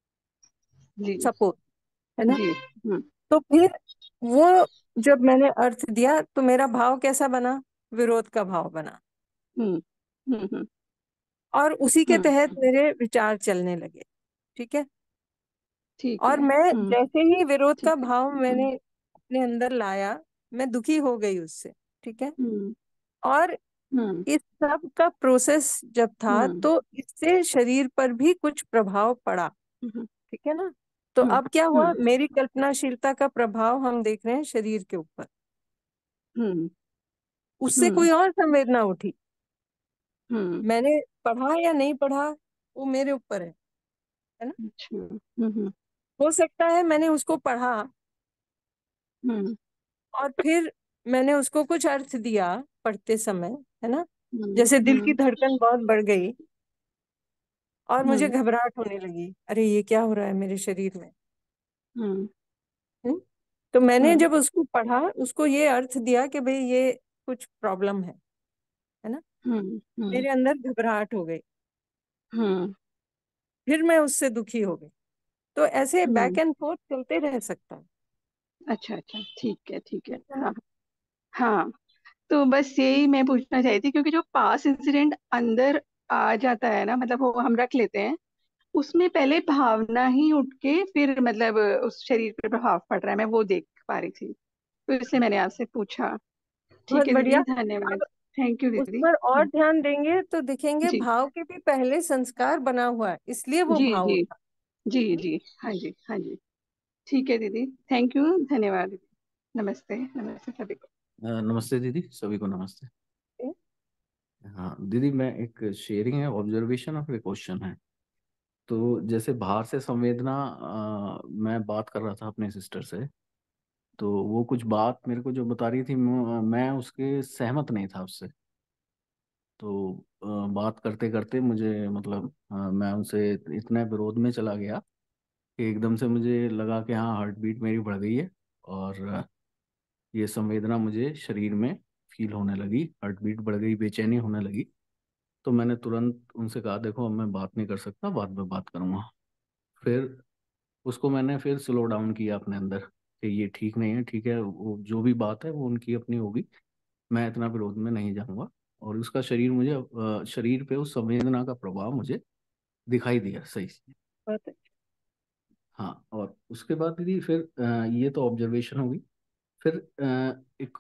जी सपोज, है ना? जी। हम्म तो फिर वो, जब मैंने अर्थ दिया तो मेरा भाव कैसा बना? विरोध का भाव बना, हम्म हम्म हम्म और उसी के हम्म, तहत मेरे विचार चलने लगे। ठीक है? ठीक और है। मैं हम्म जैसे ही विरोध का ठीक है। भाव हम्म मैंने अपने अंदर लाया, मैं दुखी हो गई उससे। ठीक है? हम्म और हम्म इस सब का प्रोसेस जब था, हम्म तो इससे शरीर पर भी कुछ प्रभाव पड़ा। हम्म ठीक है ना? तो हम्म अब क्या हुआ, हम्म मेरी कल्पनाशीलता का प्रभाव हम देख रहे हैं शरीर के ऊपर, हम्म उससे हम्म कोई और संवेदना उठी। हम्म, मैंने पढ़ा या नहीं पढ़ा, वो मेरे ऊपर है है ना? अच्छा। हम्म हम्म हो सकता है मैंने उसको पढ़ा हम्म और फिर मैंने उसको कुछ अर्थ दिया पढ़ते समय, है ना? हम्म जैसे दिल की हम्म धड़कन बहुत बढ़ गई और मुझे हम्म घबराहट होने लगी, अरे ये क्या हो रहा है मेरे शरीर में। हम्म हम्म? तो मैंने हम्म जब उसको पढ़ा, उसको ये अर्थ दिया कि भाई ये कुछ प्रॉब्लम है है ना? हम्म हम्म मेरे अंदर घबराहट हो गई, हम्म फिर मैं उससे दुखी हो गई। तो ऐसे हम्म, बैक एंड फोर्थ चलते रह सकता है। अच्छा अच्छा, ठीक है ठीक है। ठीक है ना? हाँ हाँ। तो बस यही मैं पूछना चाहती थी, क्योंकि जो पास इंसिडेंट अंदर आ जाता है ना, मतलब वो हम रख लेते हैं, उसमें पहले भावना ही उठ के फिर मतलब उस शरीर पे प्रभाव पड़ रहा है, मैं वो देख पा रही थी, तो इसलिए मैंने आपसे पूछा। बहुत ठीक है बढ़िया। दीदी, धन्यवाद। अब थैंक यू उस दीदी। पर और हम्म, ध्यान देंगे तो दिखेंगे जी भाव के भी पहले संस्कार बना हुआ है, इसलिए वो जी भाव जी उठा। जी जी। हाँ जी हाँ जी। ठीक है दीदी, थैंक यू, धन्यवाद दीदी। नमस्ते नमस्ते सभी को। अ, नमस्ते दीदी, सभी को नमस्ते। ठीक हाँ दीदी, मैं एक शेयरिंग है, ऑब्जर्वेशन और फिर क्वेश्चन है। तो जैसे बाहर से संवेदना, अ, मैं बात कर रहा था अपने सिस्टर से, तो वो कुछ बात मेरे को जो बता रही थी, मैं मैं उसके सहमत नहीं था उससे। तो अ, बात करते करते मुझे मतलब, अ, मैं उनसे इतना विरोध में चला गया कि एकदम से मुझे लगा कि हाँ, हार्ट बीट मेरी बढ़ गई है, और अ, ये संवेदना मुझे शरीर में फील होने लगी, हार्ट बीट बढ़ गई, बेचैनी होने लगी। तो मैंने तुरंत उनसे कहा, देखो अब मैं बात नहीं कर सकता, बाद में बात करूंगा। फिर उसको मैंने फिर स्लो डाउन किया अपने अंदर कि ये ठीक नहीं है, ठीक है, वो जो भी बात है वो उनकी अपनी होगी, मैं इतना विरोध में नहीं जाऊंगा। और उसका शरीर मुझे, अ, शरीर पे उस संवेदना का प्रभाव मुझे दिखाई दिया सही से। है। हाँ, और उसके बाद दीदी फिर, अ, ये तो ऑब्जर्वेशन होगी। फिर अ, एक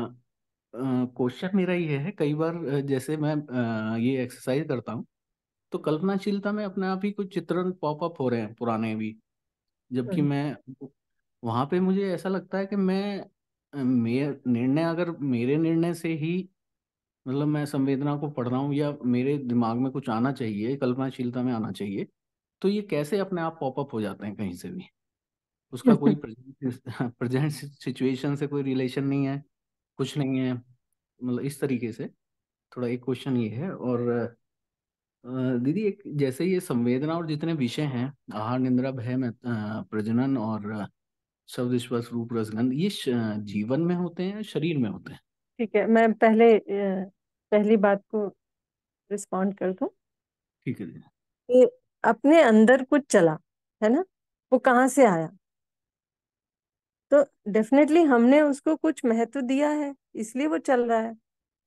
क्वेश्चन मेरा ये है, कई बार अ, जैसे मैं अ, ये एक्सरसाइज करता हूँ, तो कल्पनाशीलता में अपने आप ही कुछ चित्रण पॉपअप हो रहे हैं, पुराने भी। जबकि हम्म। मैं वहां पे, मुझे ऐसा लगता है कि मैं, अ, मेरे निर्णय, अगर मेरे निर्णय से ही मतलब मैं संवेदना को पढ़ रहा हूँ, या मेरे दिमाग में कुछ आना चाहिए, कल्पनाशीलता में आना चाहिए, तो ये कैसे अपने आप पॉपअप हो जाते हैं कहीं से भी? उसका कोई प्रेजेंट प्रेजेंट सिचुएशन से कोई रिलेशन नहीं है, कुछ नहीं है, मतलब इस तरीके से। थोड़ा एक क्वेश्चन ये है। और अ, दीदी एक जैसे ये संवेदना और जितने विषय हैं, आहार निद्रा भय में, अ, प्रजनन और अ, शब्द स्पर्श रूप रसगंध, ये श- जीवन में होते हैं या शरीर में होते हैं? ठीक है, मैं पहले अ, पहली बात को रिस्पॉन्ड कर दूं ठीक है दीदी। कि अपने अंदर कुछ चला, है ना, वो कहाँ से आया? तो डेफिनेटली हमने उसको कुछ महत्व दिया है, इसलिए वो चल रहा है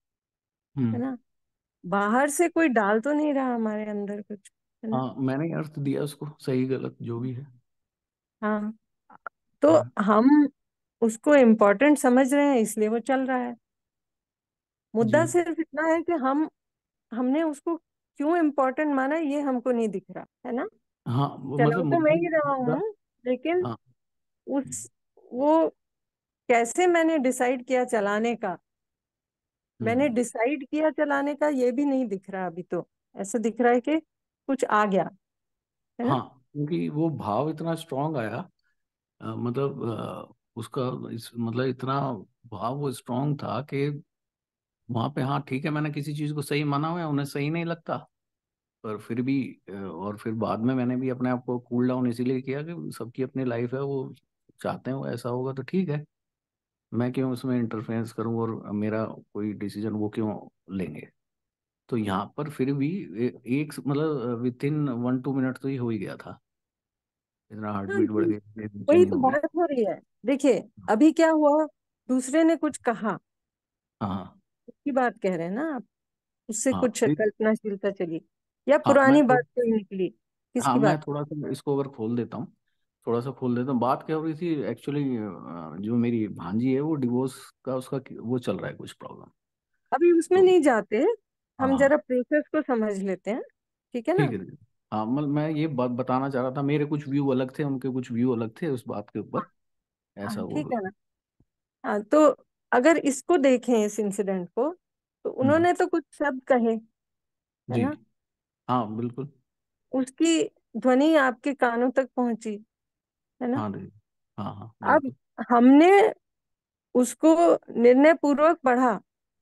है हम्म। ना। बाहर से कोई डाल तो नहीं रहा हमारे अंदर कुछ, है ना। हाँ, मैंने अर्थ दिया उसको, सही गलत जो भी है। हाँ, तो हम्म। हम उसको इम्पोर्टेंट समझ रहे हैं, इसलिए वो चल रहा है। जी। मुद्दा सिर्फ इतना है कि हम हमने उसको क्यों इम्पोर्टेंट माना, ये हमको नहीं दिख रहा, है ना। हाँ, वो चला मतलब तो मैं मुद्दा ही रहा मुद्दा हूँ, लेकिन हाँ। उस वो कैसे मैंने डिसाइड किया चलाने का, मैंने हम्म। डिसाइड किया चलाने का, ये भी नहीं दिख रहा अभी तो। ऐसा दिख रहा है कि कुछ आ गया, है ना। हाँ, क्योंकि वो भाव इतना स्ट्रांग आया, अ, मतलब अ, उसका इस मतलब इतना भाव वो स्ट्रांग था कि वहां पे, हाँ ठीक है, मैंने किसी चीज को सही माना हुआ है, उन्हें सही नहीं लगता, पर फिर भी अ, और फिर बाद में मैंने भी अपने आप को कूल डाउन इसीलिए किया कि सबकी अपनी लाइफ है, वो चाहते हैं वो ऐसा होगा तो ठीक है, मैं क्यों उसमें इंटरफेरेंस करूं, और मेरा कोई डिसीजन वो क्यों लेंगे। तो यहाँ पर फिर भी ए, एक मतलब within one to minute तो ये हो ही गया था, इतना हार्ट हाँ बीट बढ़ जी, गई, इतनी वही बेचैनी तो हो गई। बात हो रही है। देखिए, अभी क्या हुआ, दूसरे ने कुछ कहा, हाँ। उसकी बात कह रहे हैं ना आप, उससे हाँ कुछ फिर। कल्पनाशीलता चली, या हाँ मैं पुरानी थोड़ा बात कोई निकली, हाँ किसकी मैं बात? थोड़ा सा इसको अगर खोल देता हूँ, थोड़ा सा खोल देता हूँ, बात क्या हो रही थी एक्चुअली। जो मेरी भांजी है, वो डिवोर्स का उसका वो चल रहा है कुछ प्रॉब्लम। अभी उसमें तो नहीं जाते, हाँ हम हाँ, जरा प्रोसेस को समझ लेते हैं, ठीक है ठीक ना। है दीदी। हाँ, मतलब मैं ये बात बताना चाह रहा था, मेरे कुछ व्यू अलग थे, उनके कुछ व्यू अलग थे उस बात के हाँ ऊपर, ऐसा हाँ, वो। ठीक है ना। हाँ, तो अगर इसको देखें, इस इंसिडेंट को, तो हम्म। उन्होंने तो कुछ शब्द कहे, है जी। ना। हाँ बिल्कुल। उसकी ध्वनि आपके कानों तक पहुंची, है ना। हाँ दीदी। हाँ हाँ अब बिल्कुल। हमने उसको निर्णय पूर्वक पढ़ा,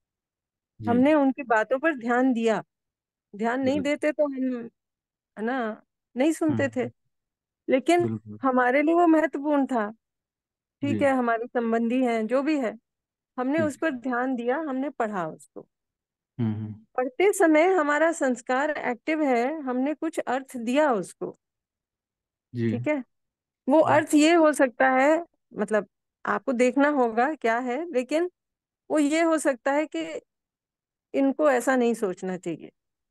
जी। हमने उनकी बातों पर ध्यान दिया। ध्यान नहीं बिल्कुल। देते तो हम, है ना, नहीं सुनते थे। हम्म। लेकिन बिल्कुल। हमारे लिए वो महत्वपूर्ण था। ठीक जी। है, हमारे संबंधी हैं, जो भी है, हमने ठीक। उस पर ध्यान दिया, हमने पढ़ा उसको। हम्म हम्म। पढ़ते समय हमारा संस्कार एक्टिव है, हमने कुछ अर्थ दिया उसको। जी। ठीक है, वो हम्म अर्थ ये हो सकता है, मतलब आपको देखना होगा क्या है, लेकिन वो ये हो सकता है कि इनको ऐसा नहीं सोचना चाहिए,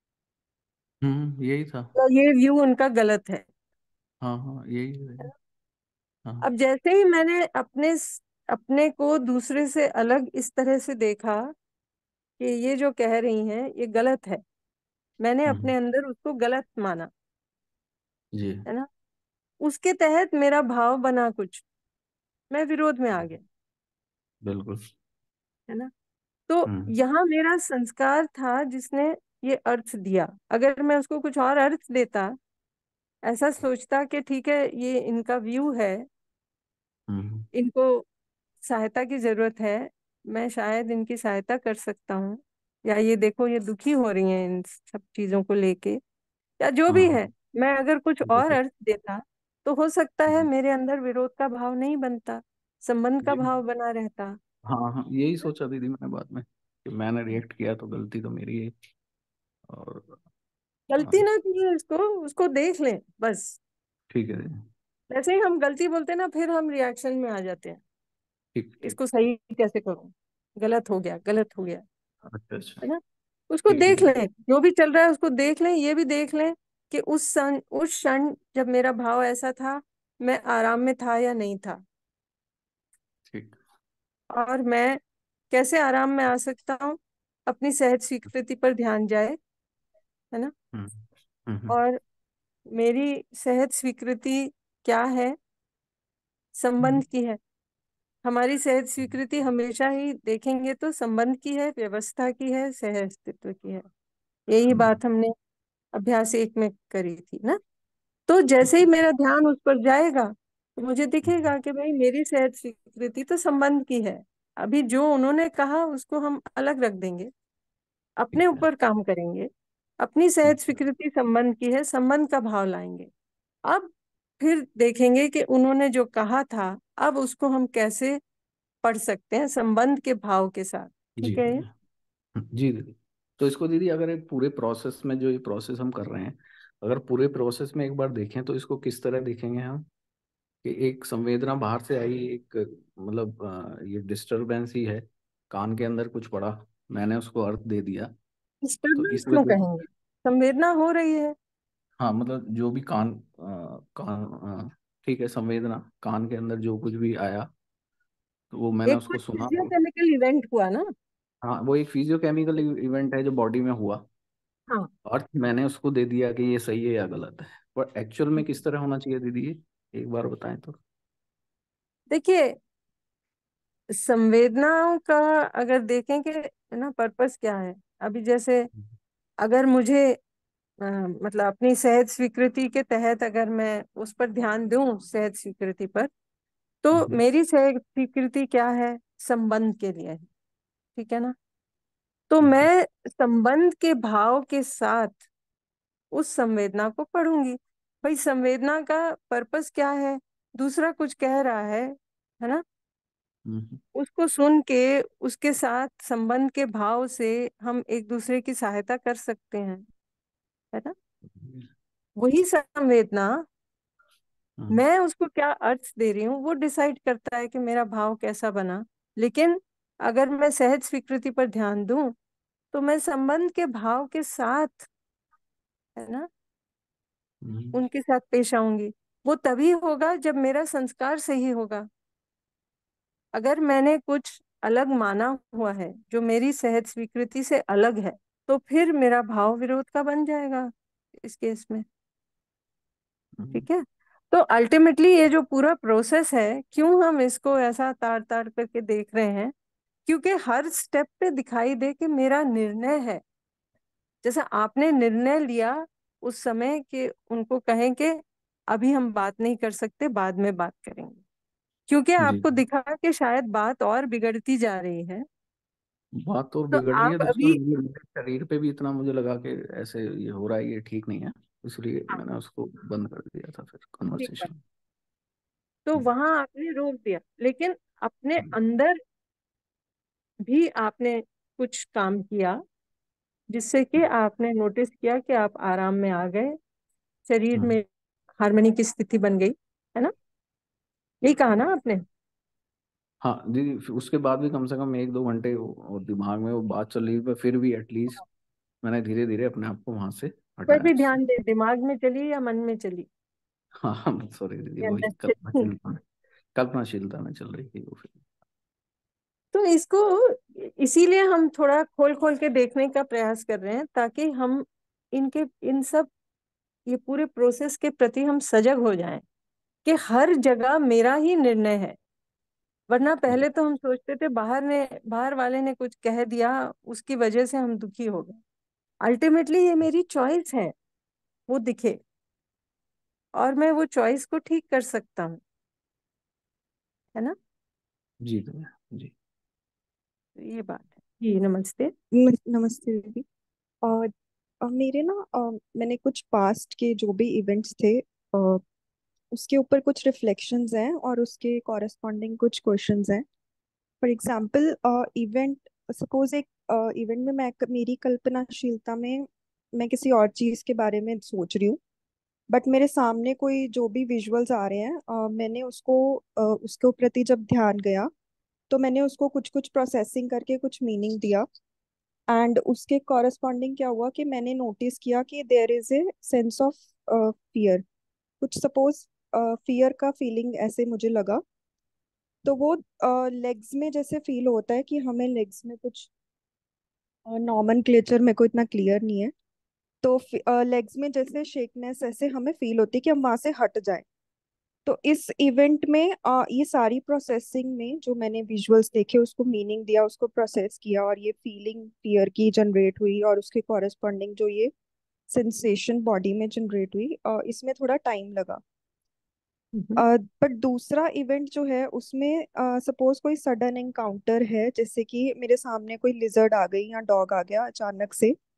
हम्म, यही था। या ये व्यू उनका गलत है। हाँ हाँ, यही है। हाँ। अब जैसे ही मैंने अपने अपने को दूसरे से अलग इस तरह से देखा कि ये जो कह रही हैं ये गलत है, मैंने हम्म। अपने अंदर उसको गलत माना, जी। है ना। उसके तहत मेरा भाव बना कुछ, मैं विरोध में आ गया, बिल्कुल। है ना। तो हम्म। यहाँ मेरा संस्कार था जिसने ये अर्थ दिया। अगर मैं उसको कुछ और अर्थ देता, ऐसा सोचता कि ठीक है, ये इनका व्यू है, हम्म। इनको सहायता की जरूरत है, मैं शायद इनकी सहायता कर सकता हूँ, या ये देखो ये दुखी हो रही हैं इन सब चीजों को लेके, या जो हाँ भी हाँ है, मैं अगर कुछ और बिल्कुल। अर्थ देता, तो हो सकता है हम्म। मेरे अंदर विरोध का भाव नहीं बनता, संबंध का जी। भाव बना रहता। हाँ हाँ, यही सोचा दीदी मैंने बाद में, कि मैंने रिएक्ट किया तो गलती तो मेरी है। और गलती हाँ, ना की है, उसको उसको देख लें बस। ठीक है दीदी। वैसे ही हम गलती बोलते हैं ना, फिर हम रिएक्शन में आ जाते हैं, ठीक ठीक। इसको सही कैसे करूं, गलत हो गया, गलत हो गया, अच्छा अच्छा। है ना। उसको ठीक है देख दीदी। लें, जो भी चल रहा है उसको देख लें, ये भी देख लें कि उस सन उस क्षण जब मेरा भाव ऐसा था, मैं आराम में था या नहीं था, ठीक। और मैं कैसे आराम में आ सकता हूँ। अपनी सहज स्वीकृति पर ध्यान जाए, है ना। हम्म हम्म हम्म, और मेरी सहज स्वीकृति क्या है, हम्म, संबंध की है। हमारी सहज स्वीकृति हमेशा ही देखेंगे तो संबंध की है, व्यवस्था की है, सह अस्तित्व की है। यही हम्म, बात हमने अभ्यास एक में करी थी ना। तो जैसे ठीक ही है। मेरा ध्यान उस पर जाएगा, तो मुझे हम्म, दिखेगा कि भाई मेरी सहज स्वीकृति तो संबंध की है। अभी जो उन्होंने कहा उसको हम अलग रख देंगे, अपने ठीक है। ऊपर काम करेंगे, अपनी सहज स्वीकृति संबंध की है, संबंध का भाव लाएंगे। अब फिर देखेंगे कि उन्होंने जो कहा था अब उसको हम कैसे पढ़ सकते हैं संबंध के भाव के साथ। जी ठीक है ये? दीदी। जी दीदी। तो इसको दीदी अगर एक पूरे प्रोसेस में, जो ये प्रोसेस हम कर रहे हैं, अगर पूरे प्रोसेस में एक बार देखें तो इसको किस तरह देखेंगे हम? कि एक संवेदना बाहर से आई, एक मतलब अ, ये डिस्टरबेंस ही है, कान के अंदर कुछ पड़ा, मैंने उसको अर्थ दे दिया, तो डिस्टर्बेंस इस क्यों वजह। कहेंगे, संवेदना हो रही है। हाँ मतलब जो भी कान अ, कान अ, ठीक है, संवेदना कान के अंदर जो कुछ भी आया, तो वो मैंने एक कोई उसको सुना। फिजियोकेमिकल इवेंट हुआ ना। हाँ वो एक फिजियोकेमिकल इवेंट है जो बॉडी में हुआ, हाँ, अर्थ मैंने उसको दे दिया कि ये सही है या गलत है, पर एक्चुअल में किस तरह होना चाहिए दीदी, ये एक बार बताएं तो। देखिए संवेदनाओं का अगर देखें कि ना पर्पस क्या है। अभी जैसे अगर मुझे अ, मतलब अपनी सहज स्वीकृति के तहत अगर मैं उस पर ध्यान दूं, सहज स्वीकृति पर, तो हम्म। मेरी सहज स्वीकृति क्या है, संबंध के लिए है। ठीक है ना? तो जी। मैं संबंध के भाव के साथ उस संवेदना को पढ़ूंगी। भाई संवेदना का पर्पस क्या है, दूसरा कुछ कह रहा है है ना, हम्म। उसको सुन के उसके साथ संबंध के भाव से हम एक दूसरे की सहायता कर सकते हैं, है ना? वही संवेदना, हम्म। मैं उसको क्या अर्थ दे रही हूँ वो डिसाइड करता है कि मेरा भाव कैसा बना। लेकिन अगर मैं सहज स्वीकृति पर ध्यान दूं तो मैं संबंध के भाव के साथ, है ना, हम्म। उनके साथ पेश आऊंगी। वो तभी होगा जब मेरा संस्कार सही होगा। अगर मैंने कुछ अलग माना हुआ है जो मेरी सहज स्वीकृति से अलग है, तो फिर मेरा भाव विरोध का बन जाएगा इस केस में। हम्म। ठीक है? तो अल्टीमेटली ये जो पूरा प्रोसेस है, क्यों हम इसको ऐसा ताड़ ताड़ करके देख रहे हैं, क्योंकि हर स्टेप पे दिखाई दे कि मेरा निर्णय है। जैसा आपने निर्णय लिया उस समय कि उनको कहें कि अभी हम बात नहीं कर सकते, बाद में बात करेंगे, क्योंकि जी। आपको दिखा कि शायद बात और बिगड़ती जा रही है। बात तो तो बिगड़ रही है, आप दूसरा अभी, ये मेरे शरीर पे भी इतना मुझे लगा कि ऐसे ये हो रहा है, ये ठीक नहीं है, इसलिए हाँ, मैंने उसको बंद कर दिया था फिर ठीक है, कन्वर्सेशन। तो वहां आपने रोक दिया, लेकिन अपने अंदर भी आपने कुछ काम किया जिससे कि आपने नोटिस किया कि आप आराम में आ गए, शरीर में हार्मनी की स्थिति बन गई, है ना? यही कहा ना आपने? हाँ दीदी, फिर उसके बाद भी कम से कम एक दो घंटे वो- और दिमाग में वो बात चल रही पर फिर भी एटलीस्ट मैंने धीरे धीरे अपने आप को वहां से पर हटाया भी उससे। ध्यान दे, दिमाग में चली या मन में चली? हाँ सॉरी दीदी, या वही अंदर चली? कल्पनाशीलता में, कल्पनाशीलता में चल रही थी वो फिर। तो इसको इसीलिए हम थोड़ा खोल खोल के देखने का प्रयास कर रहे हैं, ताकि हम इनके इन सब ये पूरे प्रोसेस के प्रति हम सजग हो जाएं कि हर जगह मेरा ही निर्णय है। वरना जी। पहले तो हम सोचते थे बाहर ने बाहर वाले ने कुछ कह दिया, उसकी वजह से हम दुखी हो गए। अल्टीमेटली ये मेरी चॉइस है, वो दिखे, और मैं वो चॉइस को ठीक कर सकता हूँ, है ना? जी दीदी। जी। तो ये बात है जी। नमस्ते। नम- नमस्ते दीदी। और अ, मेरे ना अ, मैंने कुछ पास्ट के जो भी इवेंट्स थे, अ, उसके ऊपर कुछ रिफ्लेक्शंस हैं और उसके कॉरेस्पॉन्डिंग कुछ क्वेश्चंस हैं। फॉर एग्जांपल, इवेंट, सपोज एक इवेंट में मैं मेरी कल्पनाशीलता में मैं किसी और चीज के बारे में सोच रही हूँ, बट मेरे सामने कोई जो भी विजुअल्स आ रहे हैं, अ, मैंने उसको अ, उसके प्रति जब ध्यान गया तो मैंने उसको कुछ कुछ प्रोसेसिंग करके कुछ मीनिंग दिया। एंड उसके कॉरेस्पॉन्डिंग क्या हुआ कि मैंने नोटिस किया कि there is a sense of fear. कुछ सपोज फियर का फीलिंग ऐसे मुझे लगा। तो वो लेग्स में जैसे फील होता है कि हमें लेग्स में कुछ, नॉर्मन क्लेचर मेरे को इतना क्लियर नहीं है, तो लेग्स में जैसे शेकनेस ऐसे हमें फील होती है कि हम वहां से हट जाएं। तो इस इवेंट में अ, ये सारी प्रोसेसिंग में जो मैंने विजुअल्स देखे, उसको मीनिंग दिया, उसको प्रोसेस किया, और ये फीलिंग फियर की जनरेट हुई, और उसके कॉरेस्पॉन्डिंग जो ये सेंसेशन बॉडी में जनरेट हुई, अ, इसमें थोड़ा टाइम लगा। हम्म। बट दूसरा इवेंट जो है उसमें सपोज कोई सडन एनकाउंटर है, जैसे कि मेरे सामने कोई लिजर्ड आ गई या डॉग आ गया अचानक से,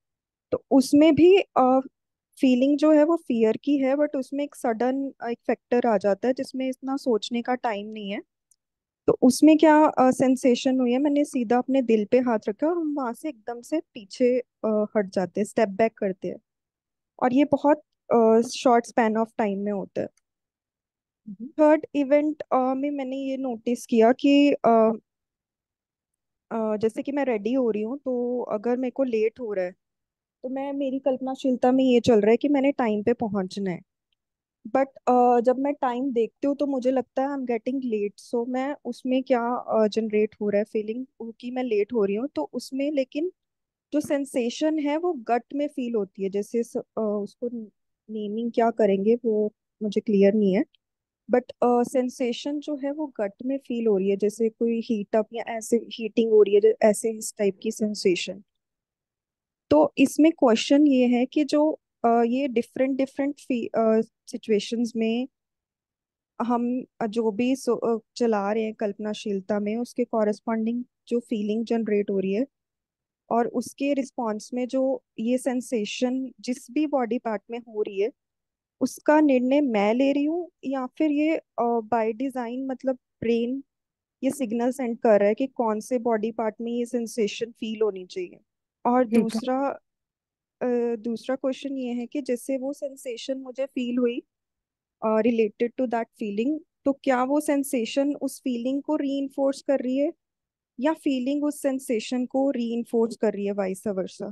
तो उसमें भी फीलिंग जो है वो फियर की है, बट उसमें एक सडन एक फैक्टर आ जाता है जिसमें इतना सोचने का टाइम नहीं है। तो उसमें क्या सेंसेशन हुई है, मैंने सीधा अपने दिल पे हाथ रखा और हम वहां से एकदम से पीछे अ, हट जाते हैं, स्टेप बैक करते हैं। और ये बहुत शॉर्ट स्पैन ऑफ टाइम में होता है। हम्म। थर्ड इवेंट में मैंने ये नोटिस किया कि अ, अ, जैसे कि मैं रेडी हो रही हूँ, तो अगर मेरे को लेट हो रहा है तो मैं मेरी कल्पनाशीलता में ये चल रहा है कि मैंने टाइम पे पहुंचना है। बट जब मैं टाइम देखती हूँ तो मुझे लगता है I am getting late. So मैं उसमें क्या जनरेट हो रहा है फीलिंग कि मैं लेट हो रही हूँ, तो उसमें लेकिन जो सेंसेशन है वो गट में फील होती है। जैसे स, अ, उसको नेमिंग क्या करेंगे वो मुझे क्लियर नहीं है। बट सेंसेशन जो है वो गट में फील हो रही है, जैसे कोई हीट अप या ऐसे हीटिंग हो रही है, जो- ऐसे इस टाइप की सेंसेशन। तो इसमें क्वेश्चन ये है कि जो अ, ये डिफरेंट डिफरेंट सिचुएशंस में हम जो भी सो, अ, चला रहे हैं कल्पनाशीलता में, उसके कॉरेस्पॉन्डिंग जो फीलिंग जनरेट हो रही है और उसके रिस्पॉन्स में जो ये सेंसेशन जिस भी बॉडी पार्ट में हो रही है, उसका निर्णय मैं ले रही हूँ या फिर ये बाय डिजाइन, मतलब ब्रेन ये सिग्नल सेंड कर रहा है कि कौन से बॉडी पार्ट में ये सेंसेशन फील होनी चाहिए। और ठीक है। दूसरा अ, दूसरा क्वेश्चन ये है कि जैसे वो सेंसेशन मुझे फील हुई रिलेटेड टू दैट फीलिंग, तो क्या वो सेंसेशन उस फीलिंग को रीइंफोर्स कर रही है या फीलिंग उस सेंसेशन को रीइंफोर्स कर रही है, वाइस वर्सा।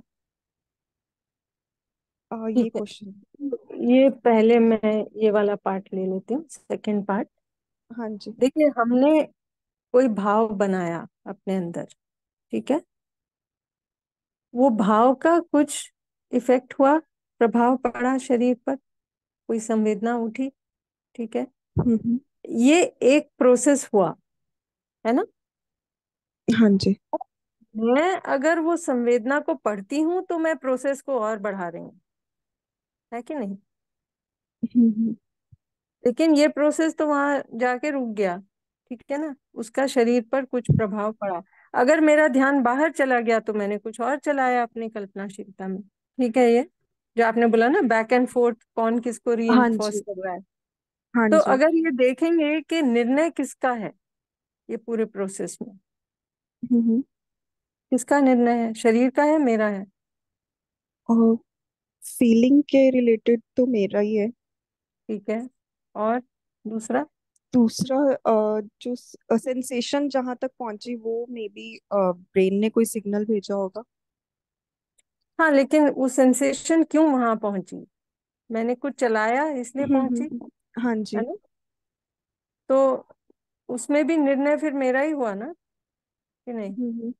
ये ठीक है, क्वेश्चन। ये पहले मैं ये वाला पार्ट ले लेती हूँ, सेकंड पार्ट। हाँ जी। देखिए, हमने कोई भाव बनाया अपने अंदर, ठीक है। वो भाव का कुछ इफेक्ट हुआ, प्रभाव पड़ा शरीर पर, कोई संवेदना उठी, ठीक है। हम्म हम्म, ये एक प्रोसेस हुआ, है ना। हाँ जी। मैं अगर वो संवेदना को पढ़ती हूँ तो मैं प्रोसेस को और बढ़ा रही हूँ, है कि नहीं। हम्म हम्म, लेकिन ये प्रोसेस तो वहां जाके रुक गया, ठीक है ना। उसका शरीर पर कुछ प्रभाव पड़ा। अगर मेरा ध्यान बाहर चला गया तो मैंने कुछ और चलाया अपनी कल्पनाशीलता में, ठीक है। ये जो आपने बोला ना, बैक एंड फोर्थ, कौन किसको हाँ रीइंफोर्स जी। कर रहा है। हाँ तो जी। अगर ये देखेंगे कि निर्णय किसका है ये पूरे प्रोसेस में, हम्म हम्म, किसका निर्णय है, शरीर का है, मेरा है। और फीलिंग के रिलेटेड तो मेरा ही है। ठीक है। और दूसरा। दूसरा अ, जो सेंसेशन जहां तक पहुंची वो मे बी ब्रेन ने कोई सिग्नल भेजा होगा। हाँ, लेकिन वो सेंसेशन क्यों वहां पहुंची, मैंने कुछ चलाया इसलिए हम्म पहुंची, हम्म, हाँ है जी। ना। तो उसमें भी निर्णय फिर मेरा ही हुआ ना, कि नहीं। हम्म हम्म,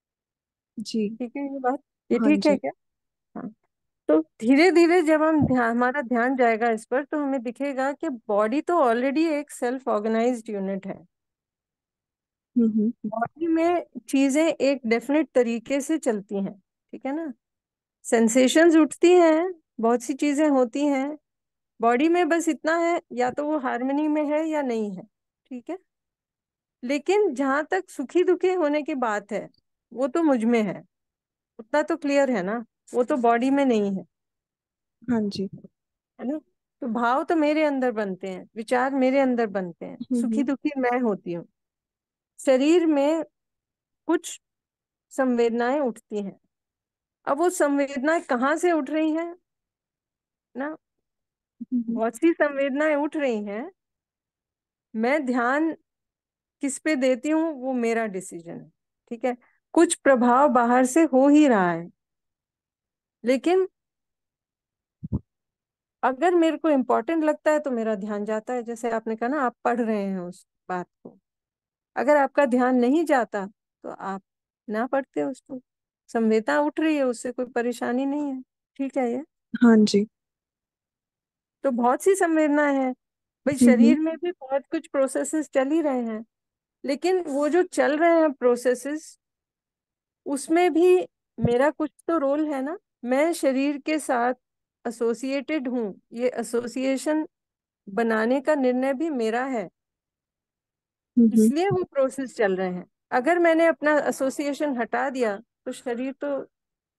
जी। ठीक है ये बात, ये हाँ ठीक है जी। क्या। हाँ। तो धीरे धीरे जब हम ध्यान हमारा ध्यान जाएगा इस पर, तो हमें दिखेगा कि बॉडी तो ऑलरेडी एक सेल्फ ऑर्गेनाइज्ड यूनिट है। हम्म हम्म, बॉडी में चीजें एक डेफिनेट तरीके से चलती हैं, ठीक है ना। सेंसेशंस उठती हैं, बहुत सी चीजें होती हैं बॉडी में, बस इतना है, या तो वो हार्मनी में है या नहीं है, ठीक है। लेकिन जहां तक सुखी दुखी होने की बात है, वो तो मुझ में है, उतना तो क्लियर है ना। वो तो बॉडी में नहीं है, हाँ जी। है ना। तो भाव तो मेरे अंदर बनते हैं, विचार मेरे अंदर बनते हैं, हम्म सुखी हम्म, दुखी मैं होती हूँ। शरीर में कुछ संवेदनाएं उठती हैं। अब वो संवेदनाएं कहाँ से उठ रही हैं ना, हम्म, बहुत सी संवेदनाएं उठ रही हैं। मैं ध्यान किस पे देती हूँ वो मेरा डिसीजन है, ठीक है। कुछ प्रभाव बाहर से हो ही रहा है, लेकिन अगर मेरे को इम्पोर्टेंट लगता है तो मेरा ध्यान जाता है। जैसे आपने कहा ना, आप पढ़ रहे हैं उस बात को, अगर आपका ध्यान नहीं जाता तो आप ना पढ़ते उसको। संवेदना उठ रही है, उससे कोई परेशानी नहीं है, ठीक है ये। हाँ जी। तो बहुत सी संवेदनाएं हैं भाई, हम्म हम्म, शरीर में भी बहुत कुछ प्रोसेसेस चल ही रहे हैं। लेकिन वो जो चल रहे हैं प्रोसेसेस, उसमें भी मेरा कुछ तो रोल है ना। मैं शरीर के साथ एसोसिएटेड हूँ, ये एसोसिएशन बनाने का निर्णय भी मेरा है, हम्म हम्म, इसलिए वो प्रोसेस चल रहे हैं। अगर मैंने अपना एसोसिएशन हटा दिया तो शरीर तो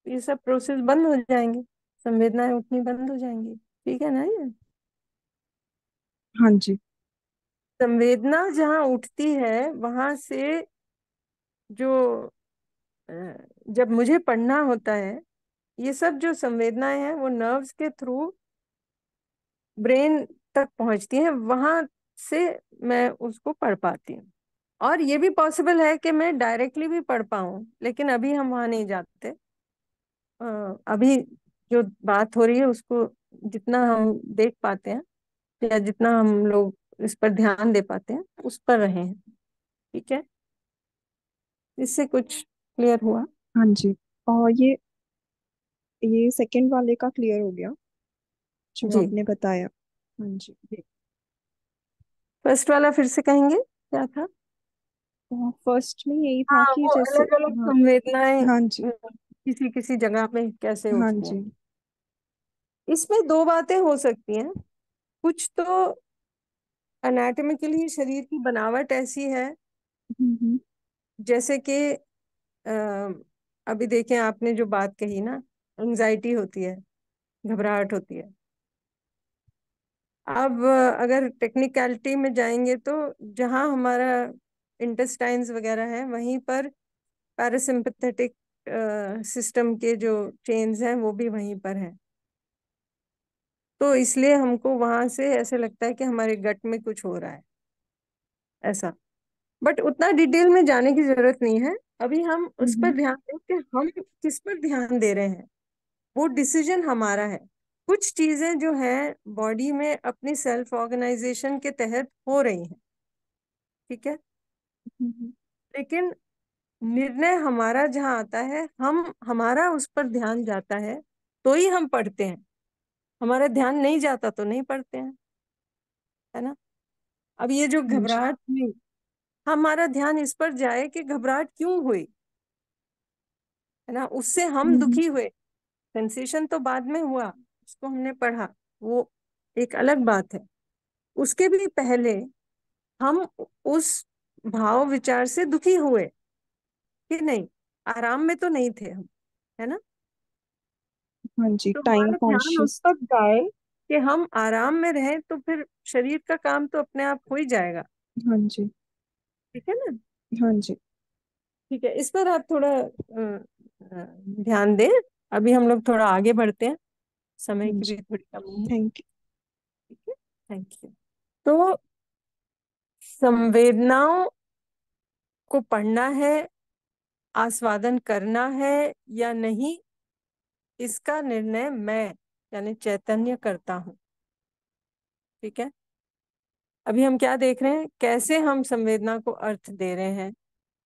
ये सब प्रोसेस बंद हो जाएंगे, संवेदनाएं उठनी बंद हो जाएंगी। ठीक है ना ये? हाँ जी। संवेदना जहाँ उठती है वहां से जो अ, जब मुझे पढ़ना होता है, ये सब जो संवेदनाएं हैं वो नर्व्स के थ्रू ब्रेन तक पहुंचती हैं, वहां से मैं उसको पढ़ पाती हूँ। और ये भी पॉसिबल है कि मैं डायरेक्टली भी पढ़ पाऊँ, लेकिन अभी हम वहां नहीं जाते। अ, अभी जो बात हो रही है उसको जितना हम देख पाते हैं या जितना हम लोग इस पर ध्यान दे पाते हैं उस पर रहे हैं। ठीक है, इससे कुछ क्लियर हुआ? हाँ जी। और ये ये सेकंड वाले का क्लियर हो गया जो जी आपने बताया। हाँ जी। जी। फर्स्ट वाला फिर से कहेंगे, क्या था? फर्स्ट में यही था हाँ, कि वो जैसे, अलग अलग हाँ। संवेदनाएं हाँ जी। अ, किसी किसी जगह पे कैसे हाँ उठती हैं। जी। इसमें दो बातें हो सकती हैं। कुछ तो एनाटॉमिकली शरीर की बनावट ऐसी है, हम्म हम्म। जैसे कि अ, अभी देखें आपने जो बात कही ना, एंजाइटी होती है, घबराहट होती है। अब अ, अगर टेक्निकलिटी में जाएंगे तो जहाँ हमारा इंटेस्टाइन्स वगैरह है वहीं पर पैरासिम्पथेटिक सिस्टम के जो चेन्स हैं वो भी वहीं पर हैं। तो इसलिए हमको वहां से ऐसे लगता है कि हमारे गट में कुछ हो रहा है, ऐसा। बट उतना डिटेल में जाने की जरूरत नहीं है। अभी हम उस पर हम्म ध्यान दें कि हम किस पर ध्यान दे रहे हैं, वो डिसीजन हमारा है। कुछ चीजें जो हैं बॉडी में अपनी सेल्फ ऑर्गेनाइजेशन के तहत हो रही हैं, ठीक है, हम्म। लेकिन निर्णय हमारा जहाँ आता है, हम हमारा उस पर ध्यान जाता है तो ही हम पढ़ते हैं। हमारा ध्यान नहीं जाता तो नहीं पढ़ते हैं, है ना? अब ये जो हाँ जी। घबराहट हुई, हमारा ध्यान इस पर जाए कि घबराहट क्यों हुई, है ना, उससे हम हम्म दुखी हुए। सेंसेशन तो बाद में हुआ, उसको हमने पढ़ा, वो एक अलग बात है। उसके भी पहले हम उस भाव विचार से दुखी हुए कि नहीं, आराम में तो नहीं थे हम, है ना? हाँ जी, तो टाइम हमारा ध्यान उस कॉन्शियस। पर जाए कि हम आराम में रहें, तो फिर शरीर का काम तो अपने आप हो ही जाएगा। हाँ जी। ठीक है ना? हाँ जी। ठीक है, इस पर आप थोड़ा अ, अ, ध्यान दें। अभी हम लोग थोड़ा आगे बढ़ते हैं, समय हाँ की जी। भी थोड़ी कमी है। थैंक ठीक है, थैंक यू। तो संवेदनाओं को पढ़ना है, आस्वादन करना है या नहीं, इसका निर्णय मैं यानी चैतन्य करता हूँ। ठीक है, अभी हम क्या देख रहे हैं, कैसे हम संवेदना को अर्थ दे रहे हैं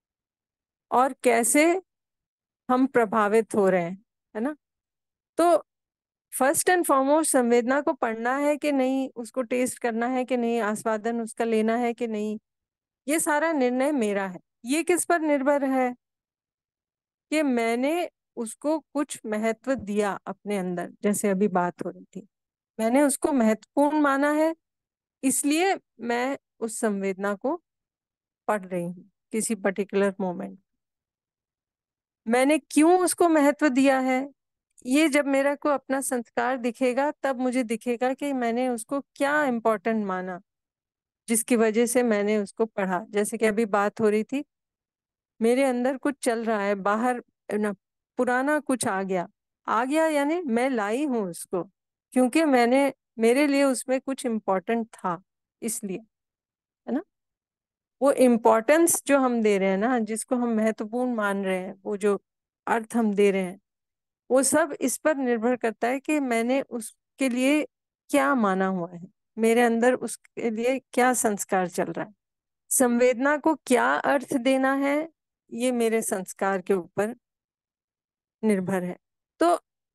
और कैसे हम प्रभावित हो रहे हैं, है ना? तो फर्स्ट एंड फॉरमोस्ट संवेदना को पढ़ना है कि नहीं, उसको टेस्ट करना है कि नहीं, आस्वादन उसका लेना है कि नहीं, ये सारा निर्णय मेरा है। ये किस पर निर्भर है कि मैंने उसको कुछ महत्व दिया अपने अंदर, जैसे अभी बात हो रही थी, मैंने उसको महत्वपूर्ण माना है, इसलिए मैं उस संवेदना को पढ़ रही हूँ किसी पर्टिकुलर मोमेंट। मैंने क्यों उसको महत्व दिया है, ये जब मेरा को अपना संस्कार दिखेगा तब मुझे दिखेगा कि मैंने उसको क्या इम्पोर्टेंट माना, जिसकी वजह से मैंने उसको पढ़ा। जैसे कि अभी बात हो रही थी, मेरे अंदर कुछ चल रहा है, बाहर ना पुराना कुछ आ गया, आ गया यानी मैं लाई हूं उसको, क्योंकि मैंने, मेरे लिए उसमें कुछ इम्पोर्टेंट था, इसलिए, है ना? वो इम्पोर्टेंस जो हम दे रहे हैं ना, जिसको हम महत्वपूर्ण मान रहे हैं, वो जो अर्थ हम दे रहे हैं, वो सब इस पर निर्भर करता है कि मैंने उसके लिए क्या माना हुआ है, मेरे अंदर उसके लिए क्या संस्कार चल रहा है। संवेदना को क्या अर्थ देना है, ये मेरे संस्कार के ऊपर निर्भर है। तो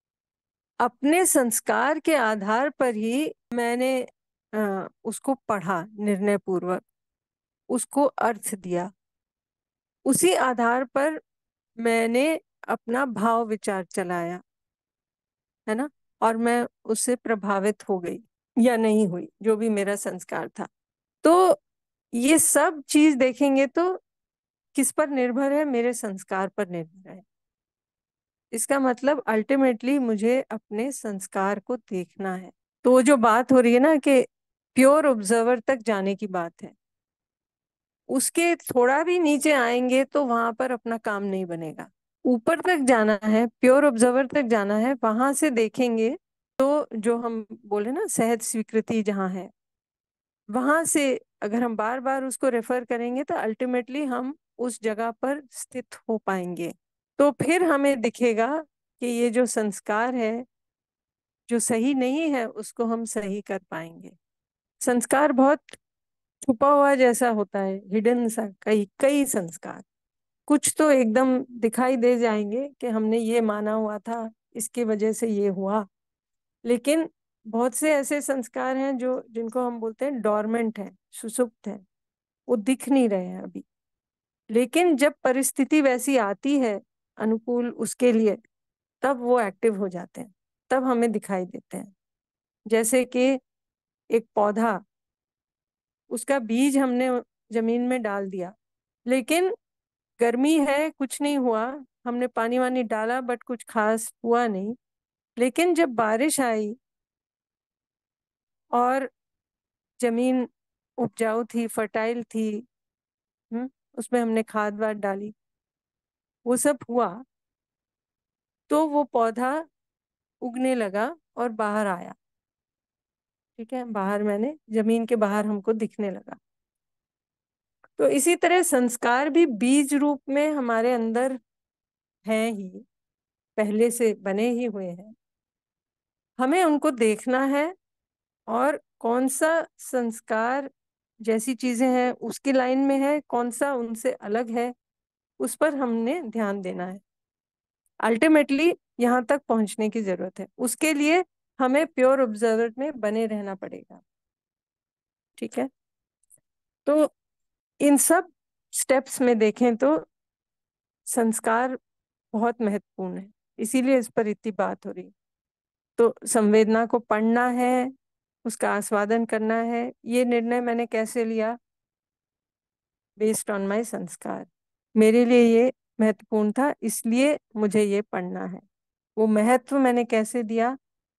अपने संस्कार के आधार पर ही मैंने अ, उसको पढ़ा निर्णय पूर्वक, उसको अर्थ दिया, उसी आधार पर मैंने अपना भाव विचार चलाया, है ना? और मैं उससे प्रभावित हो गई या नहीं हुई, जो भी मेरा संस्कार था। तो ये सब चीज देखेंगे तो किस पर निर्भर है, मेरे संस्कार पर निर्भर है। इसका मतलब अल्टीमेटली मुझे अपने संस्कार को देखना है। तो वो जो बात हो रही है ना कि प्योर ऑब्जर्वर तक जाने की बात है, उसके थोड़ा भी नीचे आएंगे तो वहां पर अपना काम नहीं बनेगा। ऊपर तक जाना है, प्योर ऑब्जर्वर तक जाना है, वहां से देखेंगे तो जो हम बोले ना सहज स्वीकृति जहाँ है, वहां से अगर हम बार बार उसको रेफर करेंगे तो अल्टीमेटली हम उस जगह पर स्थित हो पाएंगे। तो फिर हमें दिखेगा कि ये जो संस्कार है जो सही नहीं है उसको हम सही कर पाएंगे। संस्कार बहुत छुपा हुआ जैसा होता है, हिडन सा, कई कई संस्कार। कुछ तो एकदम दिखाई दे जाएंगे कि हमने ये माना हुआ था, इसकी वजह से ये हुआ। लेकिन बहुत से ऐसे संस्कार हैं जो जिनको हम बोलते हैं डोरमेंट है, सुसुप्त है, वो दिख नहीं रहे हैं अभी। लेकिन जब परिस्थिति वैसी आती है अनुकूल उसके लिए, तब वो एक्टिव हो जाते हैं, तब हमें दिखाई देते हैं। जैसे कि एक पौधा, उसका बीज हमने जमीन में डाल दिया, लेकिन गर्मी है, कुछ नहीं हुआ, हमने पानी वानी डाला बट कुछ खास हुआ नहीं। लेकिन जब बारिश आई और जमीन उपजाऊ थी, फर्टाइल थी, हम्म उसमें हमने खाद वाद डाली, वो सब हुआ, तो वो पौधा उगने लगा और बाहर आया। ठीक है, बाहर मैंने जमीन के बाहर हमको दिखने लगा। तो इसी तरह संस्कार भी बीज रूप में हमारे अंदर हैं ही, पहले से बने ही हुए हैं। हमें उनको देखना है और कौन सा संस्कार जैसी चीजें हैं उसकी लाइन में है, कौन सा उनसे अलग है, उस पर हमने ध्यान देना है। अल्टीमेटली यहाँ तक पहुंचने की जरूरत है, उसके लिए हमें प्योर ऑब्जर्वर में बने रहना पड़ेगा। ठीक है, तो इन सब स्टेप्स में देखें तो संस्कार बहुत महत्वपूर्ण है, इसीलिए इस पर इतनी बात हो रही। तो संवेदना को पढ़ना है, उसका आस्वादन करना है, ये निर्णय मैंने कैसे लिया? बेस्ड ऑन माय संस्कार। मेरे लिए ये महत्वपूर्ण था, इसलिए मुझे ये पढ़ना है। वो महत्व मैंने कैसे दिया?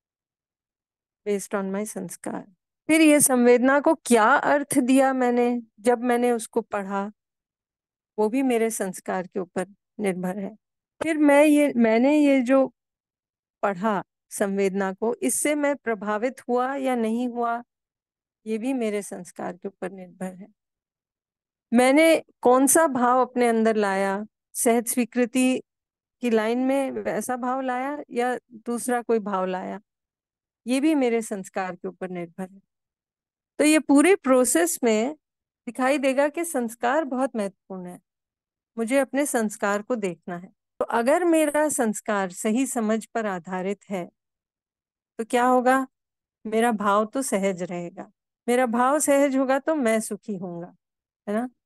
बेस्ड ऑन माय संस्कार। फिर ये संवेदना को क्या अर्थ दिया मैंने जब मैंने उसको पढ़ा, वो भी मेरे संस्कार के ऊपर निर्भर है। फिर मैं ये मैंने ये जो पढ़ा संवेदना को, इससे मैं प्रभावित हुआ या नहीं हुआ, ये भी मेरे संस्कार के ऊपर निर्भर है। मैंने कौन सा भाव अपने अंदर लाया, सहज स्वीकृति की लाइन में वैसा भाव लाया या दूसरा कोई भाव लाया, ये भी मेरे संस्कार के ऊपर निर्भर है। तो ये पूरे प्रोसेस में दिखाई देगा कि संस्कार बहुत महत्वपूर्ण है। मुझे अपने संस्कार को देखना है। तो अगर मेरा संस्कार सही समझ पर आधारित है तो क्या होगा? मेरा भाव तो सहज रहेगा। मेरा भाव सहज होगा तो मैं सुखी होऊंगा, है ना।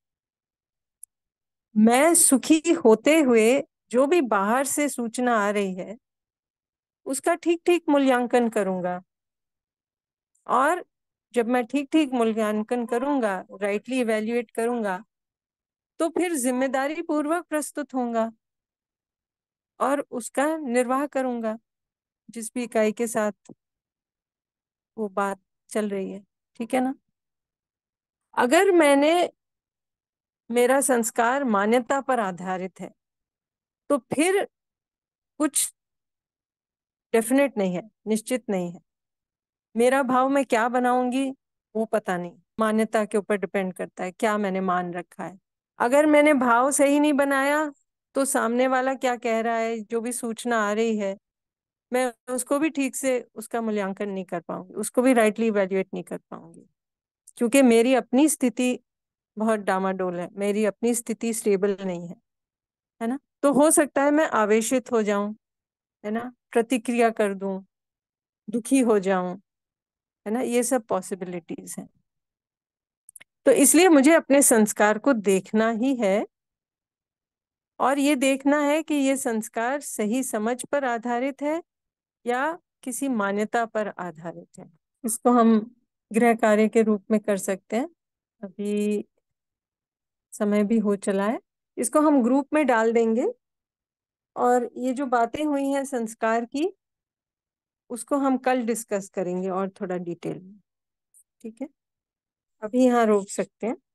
मैं सुखी होते हुए जो भी बाहर से सूचना आ रही है उसका ठीक ठीक मूल्यांकन करूंगा, और जब मैं ठीक ठीक मूल्यांकन करूंगा, राइटली इवेल्युएट करूंगा, तो फिर जिम्मेदारी पूर्वक प्रस्तुत होऊंगा और उसका निर्वाह करूंगा जिस भी इकाई के साथ वो बात चल रही है। ठीक है ना। अगर मैंने मेरा संस्कार मान्यता पर आधारित है तो फिर कुछ डेफिनेट नहीं है, निश्चित नहीं है। मेरा भाव मैं क्या बनाऊंगी वो पता नहीं, मान्यता के ऊपर डिपेंड करता है क्या मैंने मान रखा है। अगर मैंने भाव सही नहीं बनाया तो सामने वाला क्या कह रहा है, जो भी सूचना आ रही है, मैं उसको भी ठीक से उसका मूल्यांकन नहीं कर पाऊंगी, उसको भी राइटली इवेल्युएट नहीं कर पाऊंगी, क्योंकि मेरी अपनी स्थिति बहुत डामाडोल है, मेरी अपनी स्थिति स्टेबल नहीं है, है ना। तो हो सकता है मैं आवेशित हो जाऊं, है ना, प्रतिक्रिया कर दूं, दुखी हो जाऊं, है ना, ये सब पॉसिबिलिटीज हैं। तो इसलिए मुझे अपने संस्कार को देखना ही है, और ये देखना है कि ये संस्कार सही समझ पर आधारित है या किसी मान्यता पर आधारित है। इसको हम गृह कार्य के रूप में कर सकते हैं। अभी समय भी हो चला है, इसको हम ग्रुप में डाल देंगे और ये जो बातें हुई हैं संस्कार की, उसको हम कल डिस्कस करेंगे और थोड़ा डिटेल में। ठीक है, अभी यहाँ रोक सकते हैं।